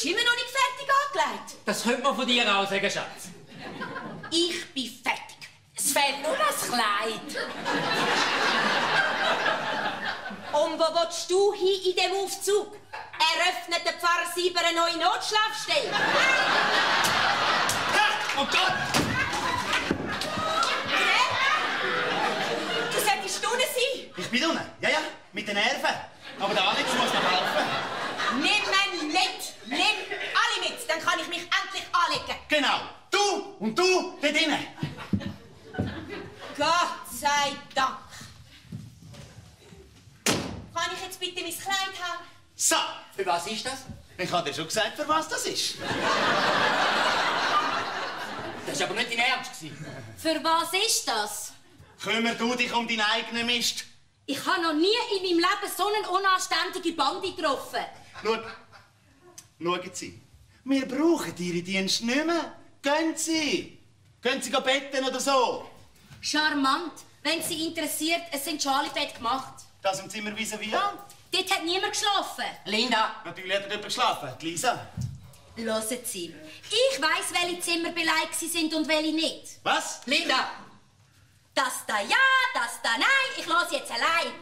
Ist immer noch nicht fertig angelegt. Das könnte man von dir auch sagen, Schatz. Ich bin fertig. Es fehlt nur das Kleid. Und wo willst du hin in diesem Aufzug? Eröffnet der Pfarrer Sieber eine neue Notschlafstelle? Oh Gott! Du solltest unten sein. Ich bin unten. Ja, ja, mit den Nerven. Aber der Alex muss noch helfen. Nimm ihn mit. Nimm alle mit, dann kann ich mich endlich anlegen. Genau. Du und du dort drinnen. Gott sei Dank. Kann ich jetzt bitte mein Kleid haben? So. Für was ist das? Ich habe dir schon gesagt, für was das ist. Das war aber nicht dein Ernst. Für was ist das? Kümmer du dich um deinen eigenen Mist. Ich habe noch nie in meinem Leben so eine unanständige Bande getroffen. Schau. Schauen Sie. Wir brauchen Ihre Dienste nicht mehr. Gehen Sie. Gehen Sie betten oder so. Charmant. Wenn Sie interessiert, es sind schon alle Bett gemacht. Das im Zimmer vis-à-vis an. Dort hat niemand geschlafen. Linda! Natürlich hat er dort geschlafen. Die Lisa. Hören Sie. Ich weiss, welche Zimmer belegt sind und welche nicht. Was? Linda! Das da ja, das da nein. Ich lasse jetzt allein.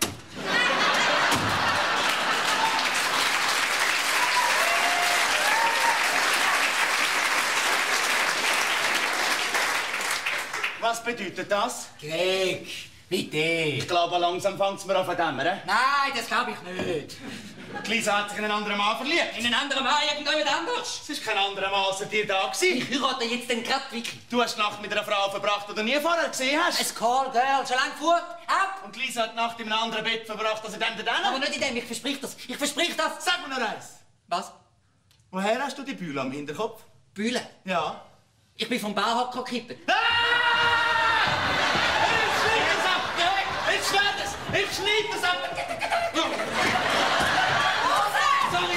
Was bedeutet das? Greg, bitte. Ich glaube, langsam fängt es mir an zu dämmern. Nein, das glaube ich nicht. Die Lisa hat sich in einen anderen Mann verliebt. In einen anderen Mann, irgendjemand anders. Es ist kein anderer Mann als dir da gewesen. Ich heirate jetzt den gerade Vicky. Du hast die Nacht mit einer Frau verbracht, die du nie vorher gesehen hast. Ein Call-Girl, schon lange fort. Ab! Und Lisa hat die Nacht in einem anderen Bett verbracht, als in dem da Aber nicht in dem, ich versprich das. Ich versprich das. Sag mir noch eins. Was? Woher hast du die Bühle am Hinterkopf? Bühle? Ja. Ich bin vom Bauhocker gekippt. Ah! Ich schneide es ab! Ich schneide es ab! Sorry!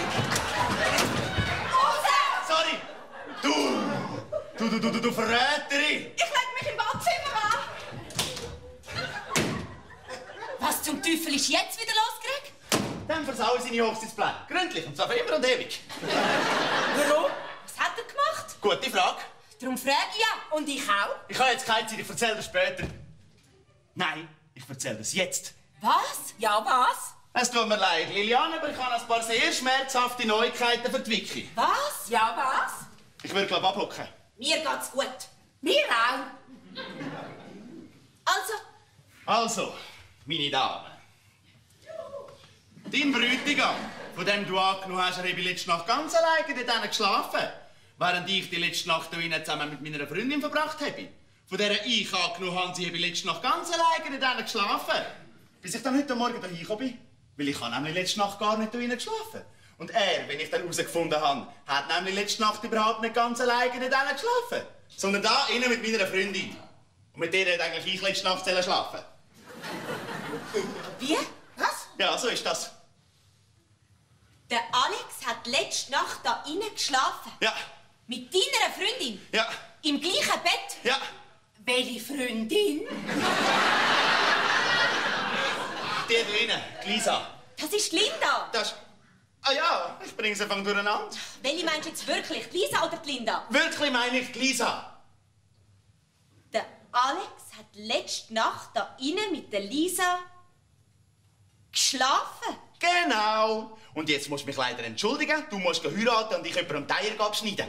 Sorry! Du! Du, du, du, du, du Verräterin! Ich leg mich im Badzimmer an. Was zum Teufel ist jetzt wieder los, Greg? Dann versau ich seine Hochzeitspläne. Gründlich, und zwar für immer und ewig. Warum? Was hat er gemacht? Gute Frage. Darum frage ich ja. Und ich auch. Ich habe jetzt keine Zeit, ich erzähle das später. Nein, ich erzähle das jetzt. Was? Ja, was? Es tut mir leid, Liliane, aber ich habe ein paar sehr schmerzhafte Neuigkeiten für die Vicky. Was? Ja, was? Ich würde, glaube ich, abhocken. Mir geht's gut. Mir auch. Also, Also, meine Damen. Dein Bräutigam, von dem du angenommen hast, er habe letzte Nacht ganz alleine dort geschlafen. Während ich die letzte Nacht hier zusammen mit meiner Freundin verbracht habe. Von der ich angenommen habe, sie habe letzte Nacht ganz alleine dort geschlafen. Bis ich dann heute Morgen hier gekommen bin. Weil ich habe nämlich letzte Nacht gar nicht hier geschlafen. Und er, wenn ich dann herausgefunden habe, hat nämlich letzte Nacht überhaupt nicht ganz alleine dort geschlafen. Sondern da innen mit meiner Freundin. Und mit der hat eigentlich ich letzte Nacht schlafen. wie? Was? Ja, so ist das. Der Alex hat letzte Nacht da innen geschlafen. Ja, Mit deiner Freundin. ja, Im gleichen Bett. ja. Welche Freundin? Die da innen, die Lisa. Das ist die Linda. Das... Ah ja, ich bringe sie einfach durcheinander. Welche meinst du jetzt wirklich? Die Lisa oder die Linda? Wirklich meine ich die Lisa. Der Alex hat letzte Nacht da innen mit der Lisa geschlafen. Genau. Und jetzt musst du mich leider entschuldigen. Du musst heiraten und ich jemandem die Eier abschneiden.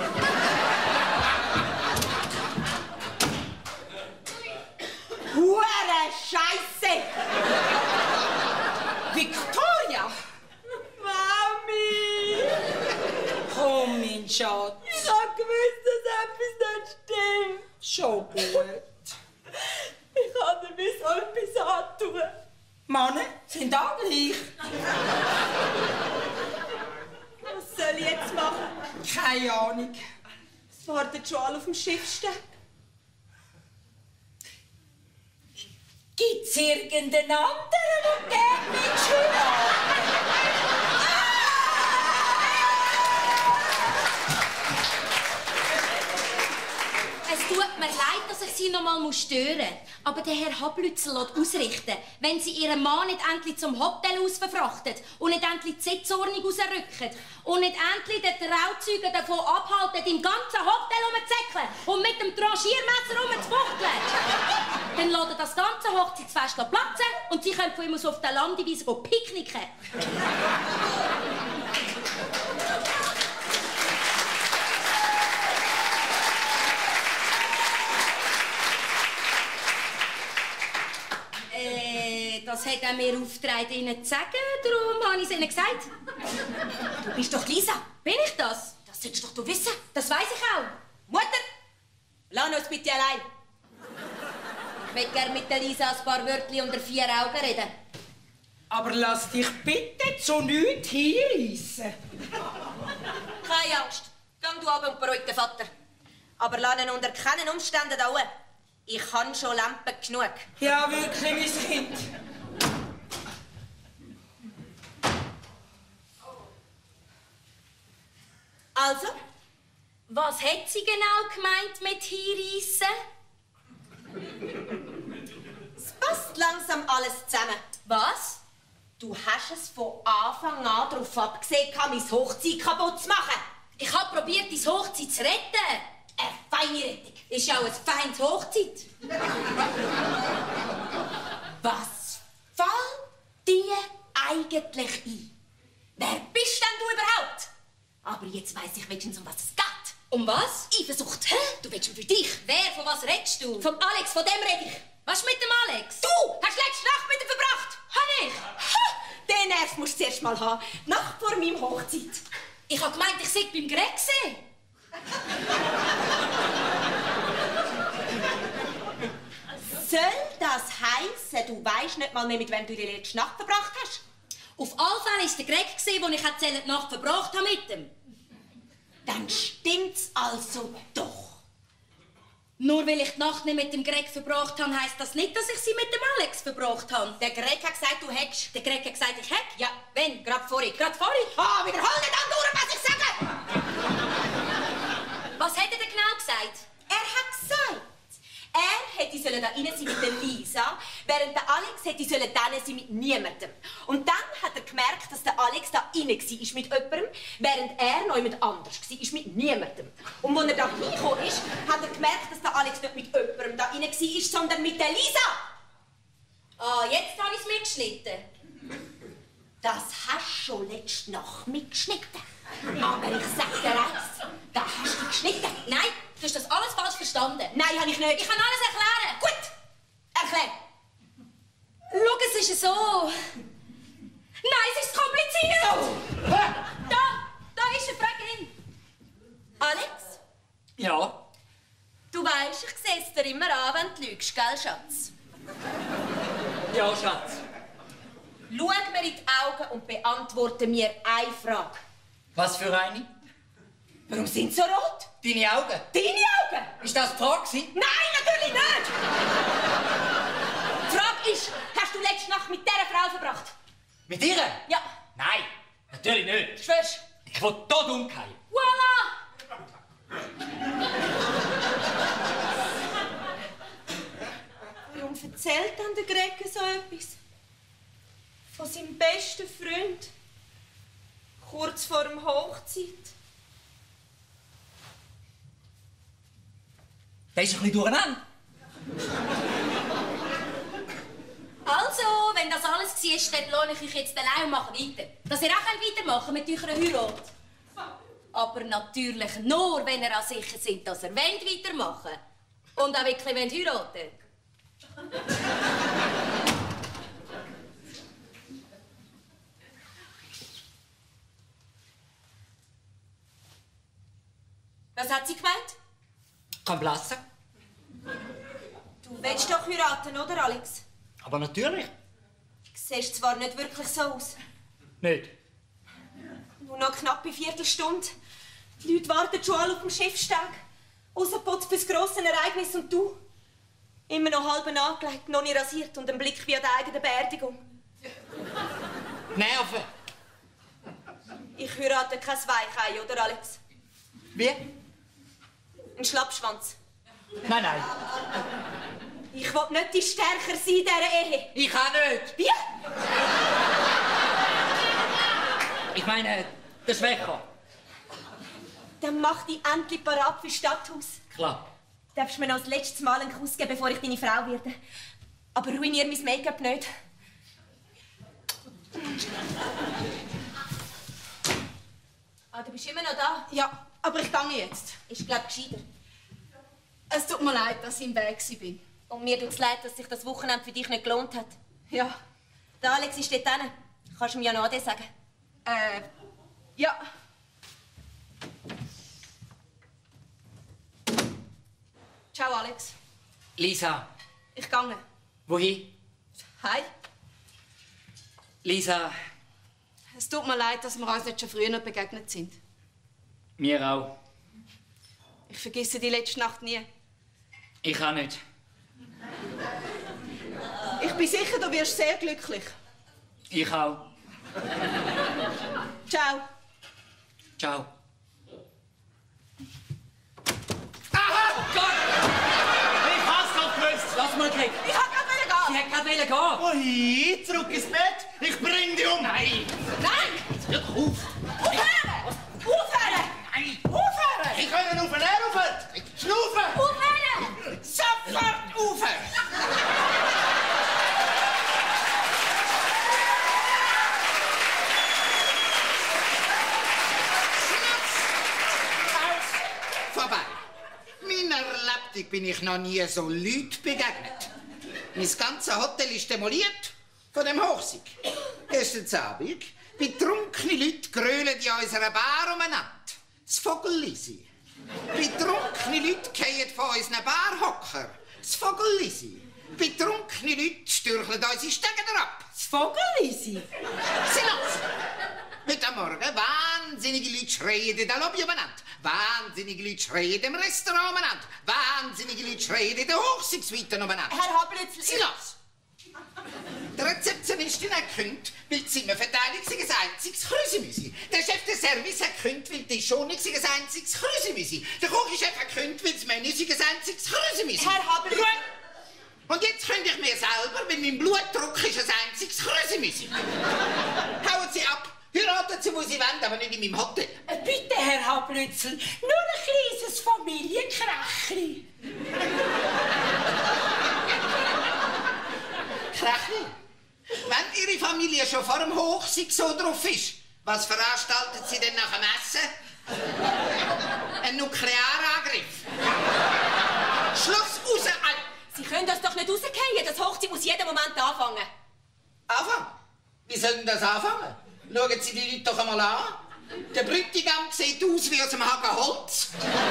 Hure Scheiße! Victoria! Mami! Komm, mein Schatz. Ich hab gewusst, dass etwas nicht stimmt. Schon gut. Ich kann dir bis so etwas antun. Männer sind auch gleich. Was soll ich jetzt machen? Keine Ahnung. Es wartet schon alle auf dem Schiffsteg. Gibt's irgendeinen anderen, der gerne mitschwimmt? Es tut mir leid, dass ich Sie noch mal stören muss. Aber der Herr Hablützel lässt ausrichten, wenn Sie Ihren Mann nicht endlich zum Hotel ausverfrachtet und nicht endlich die Sitzordnung rausrücken und nicht endlich den Trauzeugen davon abhalten, im ganzen Hotel rumzuzäckeln und mit dem Tranchiermesser rumzufuchteln, dann lässt er das ganze Hochzeitsfest platzen und Sie können von ihm aus auf der Landeweise picknicken. Das hat er mir aufgetragen, Ihnen zu sagen. Darum habe ich es Ihnen gesagt. Du bist doch Lisa. Bin ich das? Das solltest doch du wissen. Das weiss ich auch. Mutter, lass uns bitte allein. Ich möchte gerne mit der Lisa ein paar Wörtchen unter vier Augen reden. Aber lass dich bitte zu nichts hinreissen. Keine Angst. Geh du ab und beruhig den Vater. Aber lass ihn unter keinen Umständen da ruhen. Ich habe schon Lampen genug. Ja, wirklich, mein Kind. Also? Was hat sie genau gemeint mit hinreissen? Es passt langsam alles zusammen. Was? Du hast es von Anfang an darauf abgesehen, meine Hochzeit kaputt zu machen. Ich habe probiert, deine Hochzeit zu retten. Eine feine Rettung. Ist ja auch eine feine Hochzeit. Was fällt dir eigentlich ein? Wer bist denn du überhaupt? Aber jetzt weiss ich wenigstens, um was es geht. Um was? Eifersucht. Hä? Du willst für dich. Wer? Von was redest du? Vom Alex, von dem rede ich. Was mit dem Alex? Du hast letzte Nacht mit ihm verbracht. Hab ich? Ha, den Nerv musst du zuerst mal haben. Nacht vor meinem Hochzeit. Ich hab gemeint, ich sei beim Greg gesehen. Soll das heissen, du weisst nicht mal mehr, mit wem du die letzte Nacht verbracht hast? Auf alle Fälle war es der Greg, den ich die Nacht verbracht habe mit ihm. Dann stimmt's also doch. Nur weil ich die Nacht nicht mit dem Greg verbracht habe, heisst das nicht, dass ich sie mit dem Alex verbracht habe. Der Greg hat gesagt, du hättest. Der Greg hat gesagt, ich hätte? Ja. Wenn? Gerade vorhin. Gerade vorhin? Ah, wiederhol nicht andauernd, was ich sage! Was hat er denn genau gesagt? Er hat gesagt, er hätte sollen da rein sein mit der Lisa, während der Alex hätte sollen da rein sein mit niemandem. Und dann hat er gemerkt, dass der Alex da rein war mit jemandem, während er noch jemand anders war mit niemandem. Und als er da hingekommen ist, hat er gemerkt, dass der Alex nicht mit jemandem da rein war, sondern mit der Lisa. Ah, jetzt habe ich es mitgeschnitten. Das hast du schon letzte Nacht mitgeschnitten. Aber ich sag dir eins, da hast du geschnitten. Nein, du hast das alles falsch verstanden. Nein, habe ich nicht. Ich kann alles erklären. Gut, erklär. Schau, es ist so. Nein, es ist kompliziert. Oh. Da, da ist eine Frage hin. Alex? Ja? Du weisst, ich sehe es dir immer an, wenn du lügst, gell, Schatz? Ja, Schatz. Schau mir in die Augen und beantworte mir eine Frage. Was für eine? Warum sind sie so rot? Deine Augen. Deine Augen? Ist das die Frage gewesen? Nein, natürlich nicht! Die Frage ist, hast du letzte Nacht mit dieser Frau verbracht? Mit ihr? Ja. Nein, natürlich nicht. Schwörst? Ich will tot umkehren. Voila! Warum erzählt dann der Greg so etwas? Von seinem besten Freund? Kurz vor der Hochzeit? Der ist ein bisschen durcheinander. Also, wenn das alles war, dann lohne ich euch jetzt allein und mache weiter. Dass ihr auch weitermachen könnt mit eurer Heirat. Aber natürlich nur, wenn ihr auch sicher seid, dass ihr wollt weitermachen wollt. Und auch wirklich wollt heiraten. Was hat sie gemeint? Kann blassen. Du willst doch heiraten, oder, Alex? Aber natürlich. Du siehst zwar nicht wirklich so aus. Nicht. Nur noch knapp eine Viertelstunde. Die Leute warten schon alle auf dem Schiffsteg. Rausgeputzt fürs grosse Ereignis und du? Immer noch halb angelegt, noch nicht rasiert und ein Blick wie an der eigenen Beerdigung. Nerven. Ich heirate kein Weichei, oder, Alex? Wie? Ein Schlappschwanz. Nein, nein. Ich will nicht die stärker sein in dieser Ehe. Ich auch nicht. Wie? Ich meine, der Schwächer. Dann mach dich endlich parat fürs Stadthaus. Klar. Darfst du mir noch das letzte Mal einen Kuss geben, bevor ich deine Frau werde? Aber ruinier mein Make-up nicht. Ah, du bist immer noch da? Ja, aber ich gehe jetzt. Ist, glaub ich, gescheiter. Es tut mir leid, dass ich im Weg war. Und mir tut es leid, dass sich das Wochenende für dich nicht gelohnt hat. Ja. Der Alex ist dort hinten. Kannst du mir ja noch Ade sagen? Äh, ja. Ciao, Alex. Lisa. Ich gehe. Wohin? Hi. Lisa. Es tut mir leid, dass wir uns nicht schon früher begegnet sind. Mir auch. Ich vergesse die letzte Nacht nie. Ich auch nicht. Ich bin sicher, du wirst sehr glücklich. Ich auch. Ciao. Ciao. Aha! Gott! Ich hab's doch gewusst! Lass mal gehen. Ich kann gerade gehen. Sie hat gerade gehen. Wohin? Zurück ins Bett? Ich bring dich um! Nein! Nein! Hör doch auf! Aufhören! Aufhören! Nein! Aufhören! Ich kann auf und her rauf! Schnaufen! Aufhören! Sofort aufhören! Vorbei. Meiner Lebtung bin ich noch nie so Leuten begegnet. Mein ganzes Hotel ist demoliert von dem Hochsieg. Gestern Abend betrunkene Leute grölen in unserer Bar umeinander. Das Vogellisi. Betrunkene Leute fallen von unseren Barhocker. Das Vogellisi. Betrunkene Leute stürcheln unsere Stegen ab. Das Vogellisi? Silence! Heute Morgen wahnsinnige Leute schreien in der Lobby umeinander. Wahnsinnige Leute schreien im Restaurant umeinander. Wahnsinnige Leute schreien in der Hochsitzsuite umeinander. Herr Hablitz... Silence! Der Rezeptionistin hat gekündigt, weil die Zimmerverteilung ein einziges Krüse müsse. Der Chef des Service hat gekündigt, weil die Schonung ein einziges Krüse müsse. Der Küchenchef hat gekündigt, weil das Menü ein einziges Krüse müsse. Herr Hablitz... Und jetzt kündige ich mir selber, weil mein Blutdruck ist ein einziges Krüse müsse. Hauen Sie ab! Heiraten Sie, wo Sie wollen, aber nicht in meinem Hotel. Äh, Bitte, Herr Hablützel, nur ein kleines Familienkrachli. Krachli? Wenn Ihre Familie schon vor dem Hochsieg so drauf ist, was veranstaltet Sie denn nach dem Essen? Ein Nuklearangriff. Schluss raus! Sie können das doch nicht rausgehen. Das Hochzeit muss jeden Moment anfangen. Anfangen? Wie soll denn das anfangen? Schauen Sie die Leute doch einmal an. Der Bräutigam sieht aus wie aus einem Hagen Holz.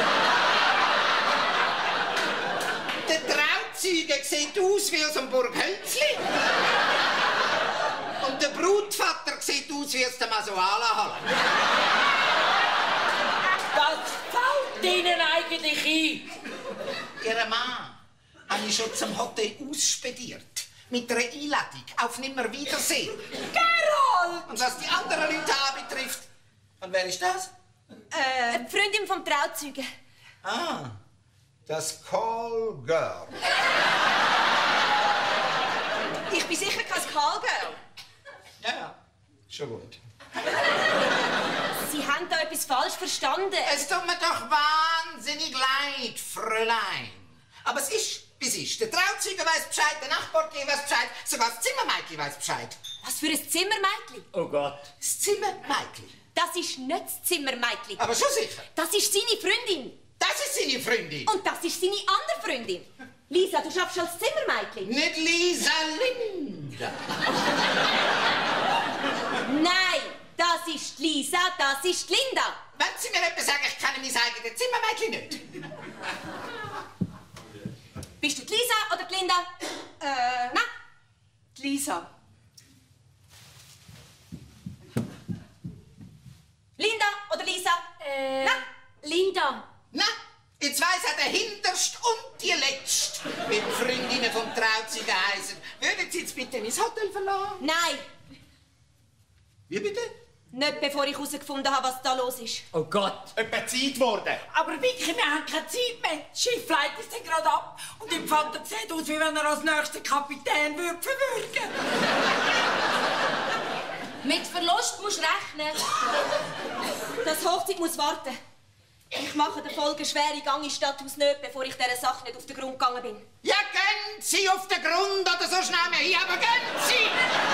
Der Trauzeuge sieht aus wie aus einem Burghölzli. Und der Brutvater sieht aus wie aus der Masuala-Halle. Was fällt Ihnen eigentlich ein? Ihren Mann habe ich schon zum Hotel ausspediert. Mit einer Einladung auf Nimmerwiedersehen. Gerald! Und was die anderen Leute anbetrifft. Und wer ist das? Äh, die Freundin vom Trauzeugen. Ah, das Call Girl. Ich bin sicher kein Callgirl. Ja, ja, schon gut. Sie haben da etwas falsch verstanden. Es tut mir doch wahnsinnig leid, Fräulein. Aber es ist, wie es ist. Der Trauzeuge weiss Bescheid, der Nachbartier weiss Bescheid, sogar das Zimmermädchen weiss Bescheid. Was für ein Zimmermädchen? Oh Gott. Das Zimmermädchen? Das ist nicht das Zimmermädchen. Aber schon sicher. Das ist seine Freundin. Das ist seine Freundin. Und das ist seine andere Freundin. Lisa, du schaffst als Zimmermädchen. Nicht Lisa, Linda. Nein, das ist Lisa, das ist Linda. Wenn Sie mir etwas sagen, ich kenne mein eigenes Zimmermädchen nicht. Bist du die Lisa oder die Linda? Äh, Na? die Lisa. Linda oder Lisa? Äh, Na? Linda. Na, jetzt weiss er der Hinterst und die Letzte, wie die Freundinnen vom Trauzeugen heissen. Würden Sie jetzt bitte mein Hotel verlassen? Nein. Wie bitte? Nicht bevor ich herausgefunden habe, was da los ist. Oh Gott. Etwa Zeit geworden. Aber Vicky, wir haben keine Zeit mehr. Das Schiff leitet sich gerade ab. Und im Vater sieht aus, wie wenn er als nächster Kapitän würde verwürgen. Mit Verlust musst du rechnen. Das Hochzeit muss warten. Ich mache der Folge schwere Gang in Stadthaus nicht, bevor ich dieser Sache nicht auf den Grund gegangen bin. Ja, gehen Sie auf den Grund oder so schnell wir hier, aber gehen Sie!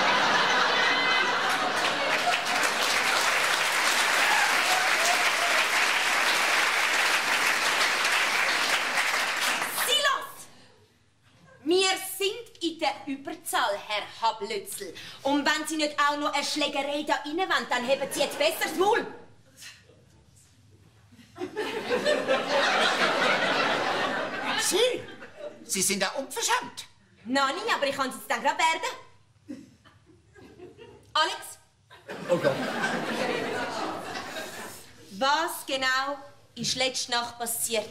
Wir sind in der Überzahl, Herr Hablötzl. Und wenn Sie nicht auch noch eine Schlägerei da rein wollen, dann haben Sie jetzt besser das Maul. Sie? Sie sind ja unverschämt. Nein, nicht, aber ich kann es jetzt dann gerade werden. Alex? Oh Gott. Was genau ist letzte Nacht passiert?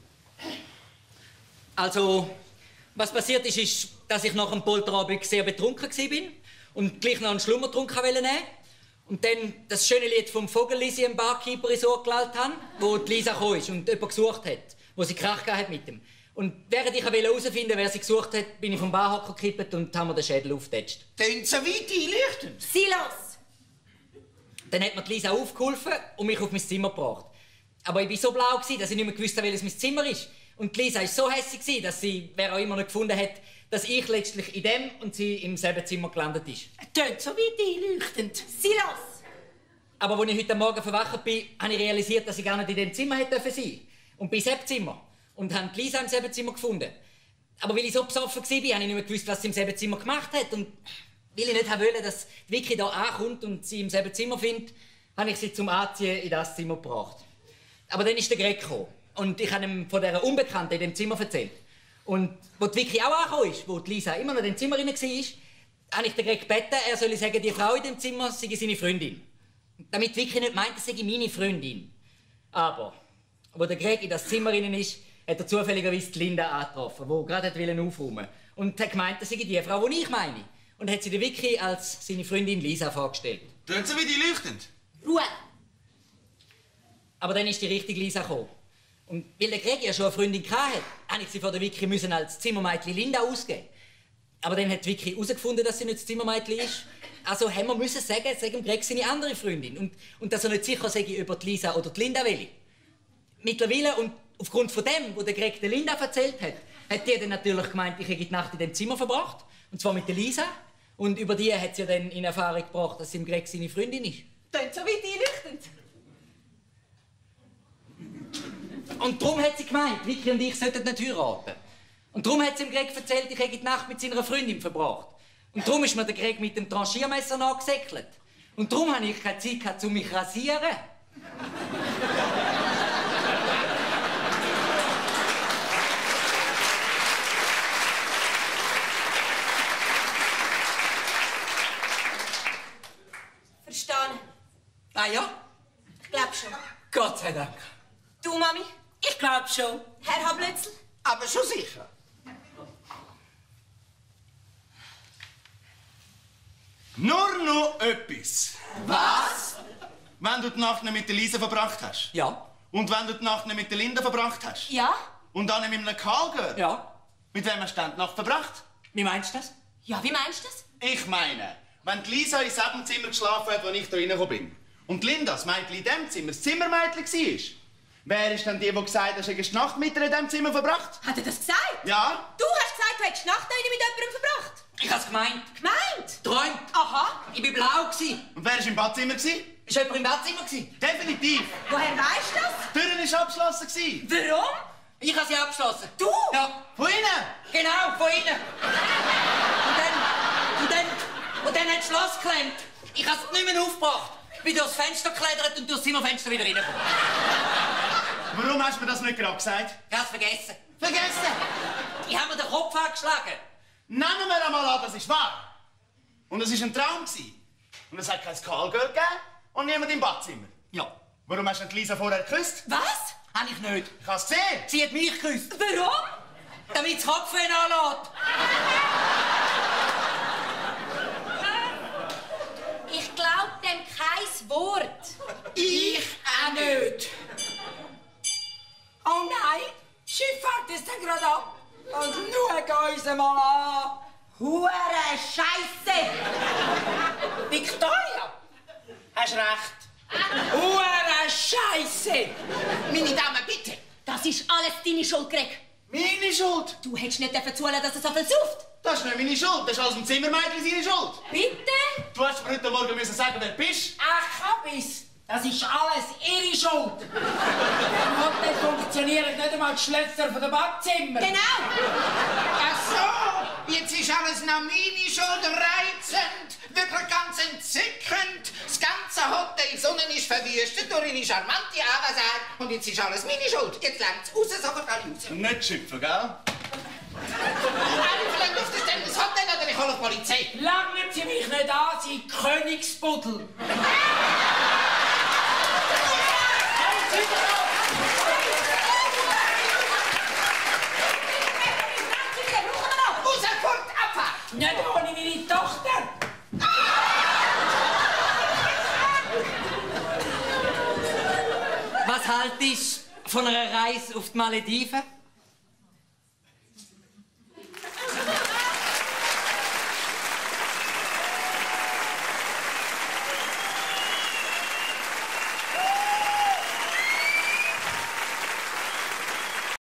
Also, was passiert ist, ist, dass ich nach dem Polterabend sehr betrunken war und gleich noch einen Schlummertrunk nehmen wollte. Und dann das schöne Lied vom Vogellisi im Barkeeper ins Ohr gelallt habe, wo die Lisa gekommen ist und jemand gesucht hat, wo sie Krach gehabt hat mit ihm. Und während ich herausfinden wollte, wer sie gesucht hat, bin ich vom Barhocker gekippt und haben mir den Schädel aufgetatscht. Tönt so weit einleuchtend. Silas! Dann hat mir die Lisa aufgeholfen und mich auf mein Zimmer gebracht. Aber ich war so blau, dass ich nicht mehr gewusst habe, welches mein Zimmer ist. Und die Lisa war so hässlich, dass sie, wer auch immer noch gefunden hat, dass ich letztlich in dem und sie im selben Zimmer gelandet ist. Tönt so weit einleuchtend. Silas! Aber als ich heute Morgen verwacht bin, habe ich realisiert, dass ich gar nicht in dem Zimmer hätte sein dürfen. Und bin im Zimmer. Und habe Lisa im selben Zimmer gefunden. Aber weil ich so besoffen war, habe ich nicht mehr gewusst, was sie im selben Zimmer gemacht hat. Und weil ich nicht wollte, dass Vicky hier ankommt und sie im selben Zimmer findet, habe ich sie zum Anziehen in das Zimmer gebracht. Aber dann ist der Greg gekommen. Und ich habe ihm von dieser Unbekannten in dem Zimmer erzählt. Und als die Vicky auch angekommen ist, wo die Lisa immer noch in dem Zimmer drin war, habe ich den Greg gebeten, er solle sagen, die Frau in dem Zimmer sei seine Freundin. Damit Vicky nicht meint, es sei meine Freundin. Aber, als der Greg in das Zimmer drin ist, hat er zufälligerweise die Linda angetroffen, die gerade aufräumen wollte. Und hat gemeint, das sei die Frau, die ich meine. Und hat sie der Vicky als seine Freundin Lisa vorgestellt. Tönt so wie die leuchtend. Ruhe! Aber dann ist die richtige Lisa gekommen. Und weil der Greg ja schon eine Freundin hatte, musste ich sie von der Vicky müssen als Zimmermädchen Linda ausgeben. Aber dann hat die Vicky herausgefunden, dass sie nicht das Zimmermädchen ist. Also haben wir müssen sagen, es sei dem Greg seine andere Freundin. Und, und dass er nicht sicher sei, über die Lisa oder die Linda will. Mittlerweile, und aufgrund von dem, was der Greg der Linda erzählt hat, hat die dann natürlich gemeint, ich hätte die Nacht in dem Zimmer verbracht. Und zwar mit der Lisa. Und über die hat sie dann in Erfahrung gebracht, dass sie dem Greg seine Freundin ist. Tönt so weit einleuchtend. Und darum hat sie gemeint, Vicky und ich sollten nicht heiraten. Und darum hat sie ihm Greg erzählt, ich hätte die Nacht mit seiner Freundin verbracht. Und darum ist mir der Greg mit dem Tranchiermesser nachgesäckelt. Und darum habe ich keine Zeit gehabt, um mich zu rasieren. Verstanden? Ah ja? Ich glaube schon. Gott sei Dank. Du, Mami? Ich glaube schon. Herr Hablötzl? Aber schon sicher. Nur noch etwas. Was? Wenn du die Nacht nicht mit der Lisa verbracht hast. Ja. Und wenn du die Nacht nicht mit der Linda verbracht hast. Ja? Und dann nicht mit einem Karl gehört. Ja. Mit wem hast du dann die Nacht verbracht? Wie meinst du das? Ja, wie meinst du das? Ich meine, wenn die Lisa in diesem Zimmer geschlafen hat, wo ich da reingekommen bin, und die Linda, das Mädchen in diesem Zimmer, das Zimmermädchen war, wer ist dann die, die gesagt hat, dass du die Nacht mit ihr in diesem Zimmer verbracht? Hat er das gesagt? Ja? Du hast gesagt, du hättest die Nacht mit jemandem verbracht. Ich hab's gemeint. Gemeint? Träumt. Aha. Ich war blau. Gewesen. Und wer war im Badzimmer? Gewesen? Ist jemand im Badzimmer? Gewesen? Definitiv. Woher weißt du das? Die Tür war abgeschlossen. Gewesen. Warum? Ich habe sie abgeschlossen. Du? Ja. Von innen? Genau, von innen. Und dann... Und dann... Und dann hat das Schloss geklemmt. Ich habe es nicht mehr aufgebracht. Ich bin durchs Fenster geklettert und durchs Zimmerfenster wieder reingekommen. Warum hast du mir das nicht gerade gesagt? Ich habe es vergessen. Vergessen! Ich habe mir den Kopf angeschlagen. Nehmen wir einmal an, das ist wahr. Und es war ein Traum. Und es hat kein Callgirl gegeben und niemand im Badzimmer. Ja. Warum hast du die Lisa vorher geküsst? Was? Habe ich nicht. Ich habe es gesehen. Sie hat mich geküsst. Warum? Damit das Kopfweh anlässt. Ich glaub dem kein Wort. Ich auch nicht. Oh nein, Schifffahrt ist ja gerade ab. Und schau uns mal an. Hure Scheisse! Victoria, hast recht. Hure Scheisse. Meine Damen, bitte. Das ist alles deine Schuld, Greg. Meine Schuld? Du hättest nicht zulassen, dass er so viel sauft. Das ist nicht meine Schuld, das ist alles dem Zimmermädchen seine Schuld. Bitte? Du hast mir heute Morgen müssen sagen, wer du bist. Ach, Kabis, das ist alles ihre Schuld. Im Hotel funktionieren nicht einmal die Schlösser von den Badzimmer. Genau. Ach so, jetzt ist alles noch meine Schuld, reizend, wirklich ganz entzückend. Das ganze Hotel Sonnen ist verwüstet durch ihre charmante Anwesenheit und jetzt ist alles meine Schuld. Jetzt längt's raus, sofort alle raus. Nicht schimpfen, gell? Alle verlangen auf das Stelle das Hotel oder ich hole die Polizei. Langen Sie mich nicht an, Sie Königsbuddel. Raus, fort, abfahren! Nicht ohne meine Tochter. Was haltest du von einer Reise auf die Malediven?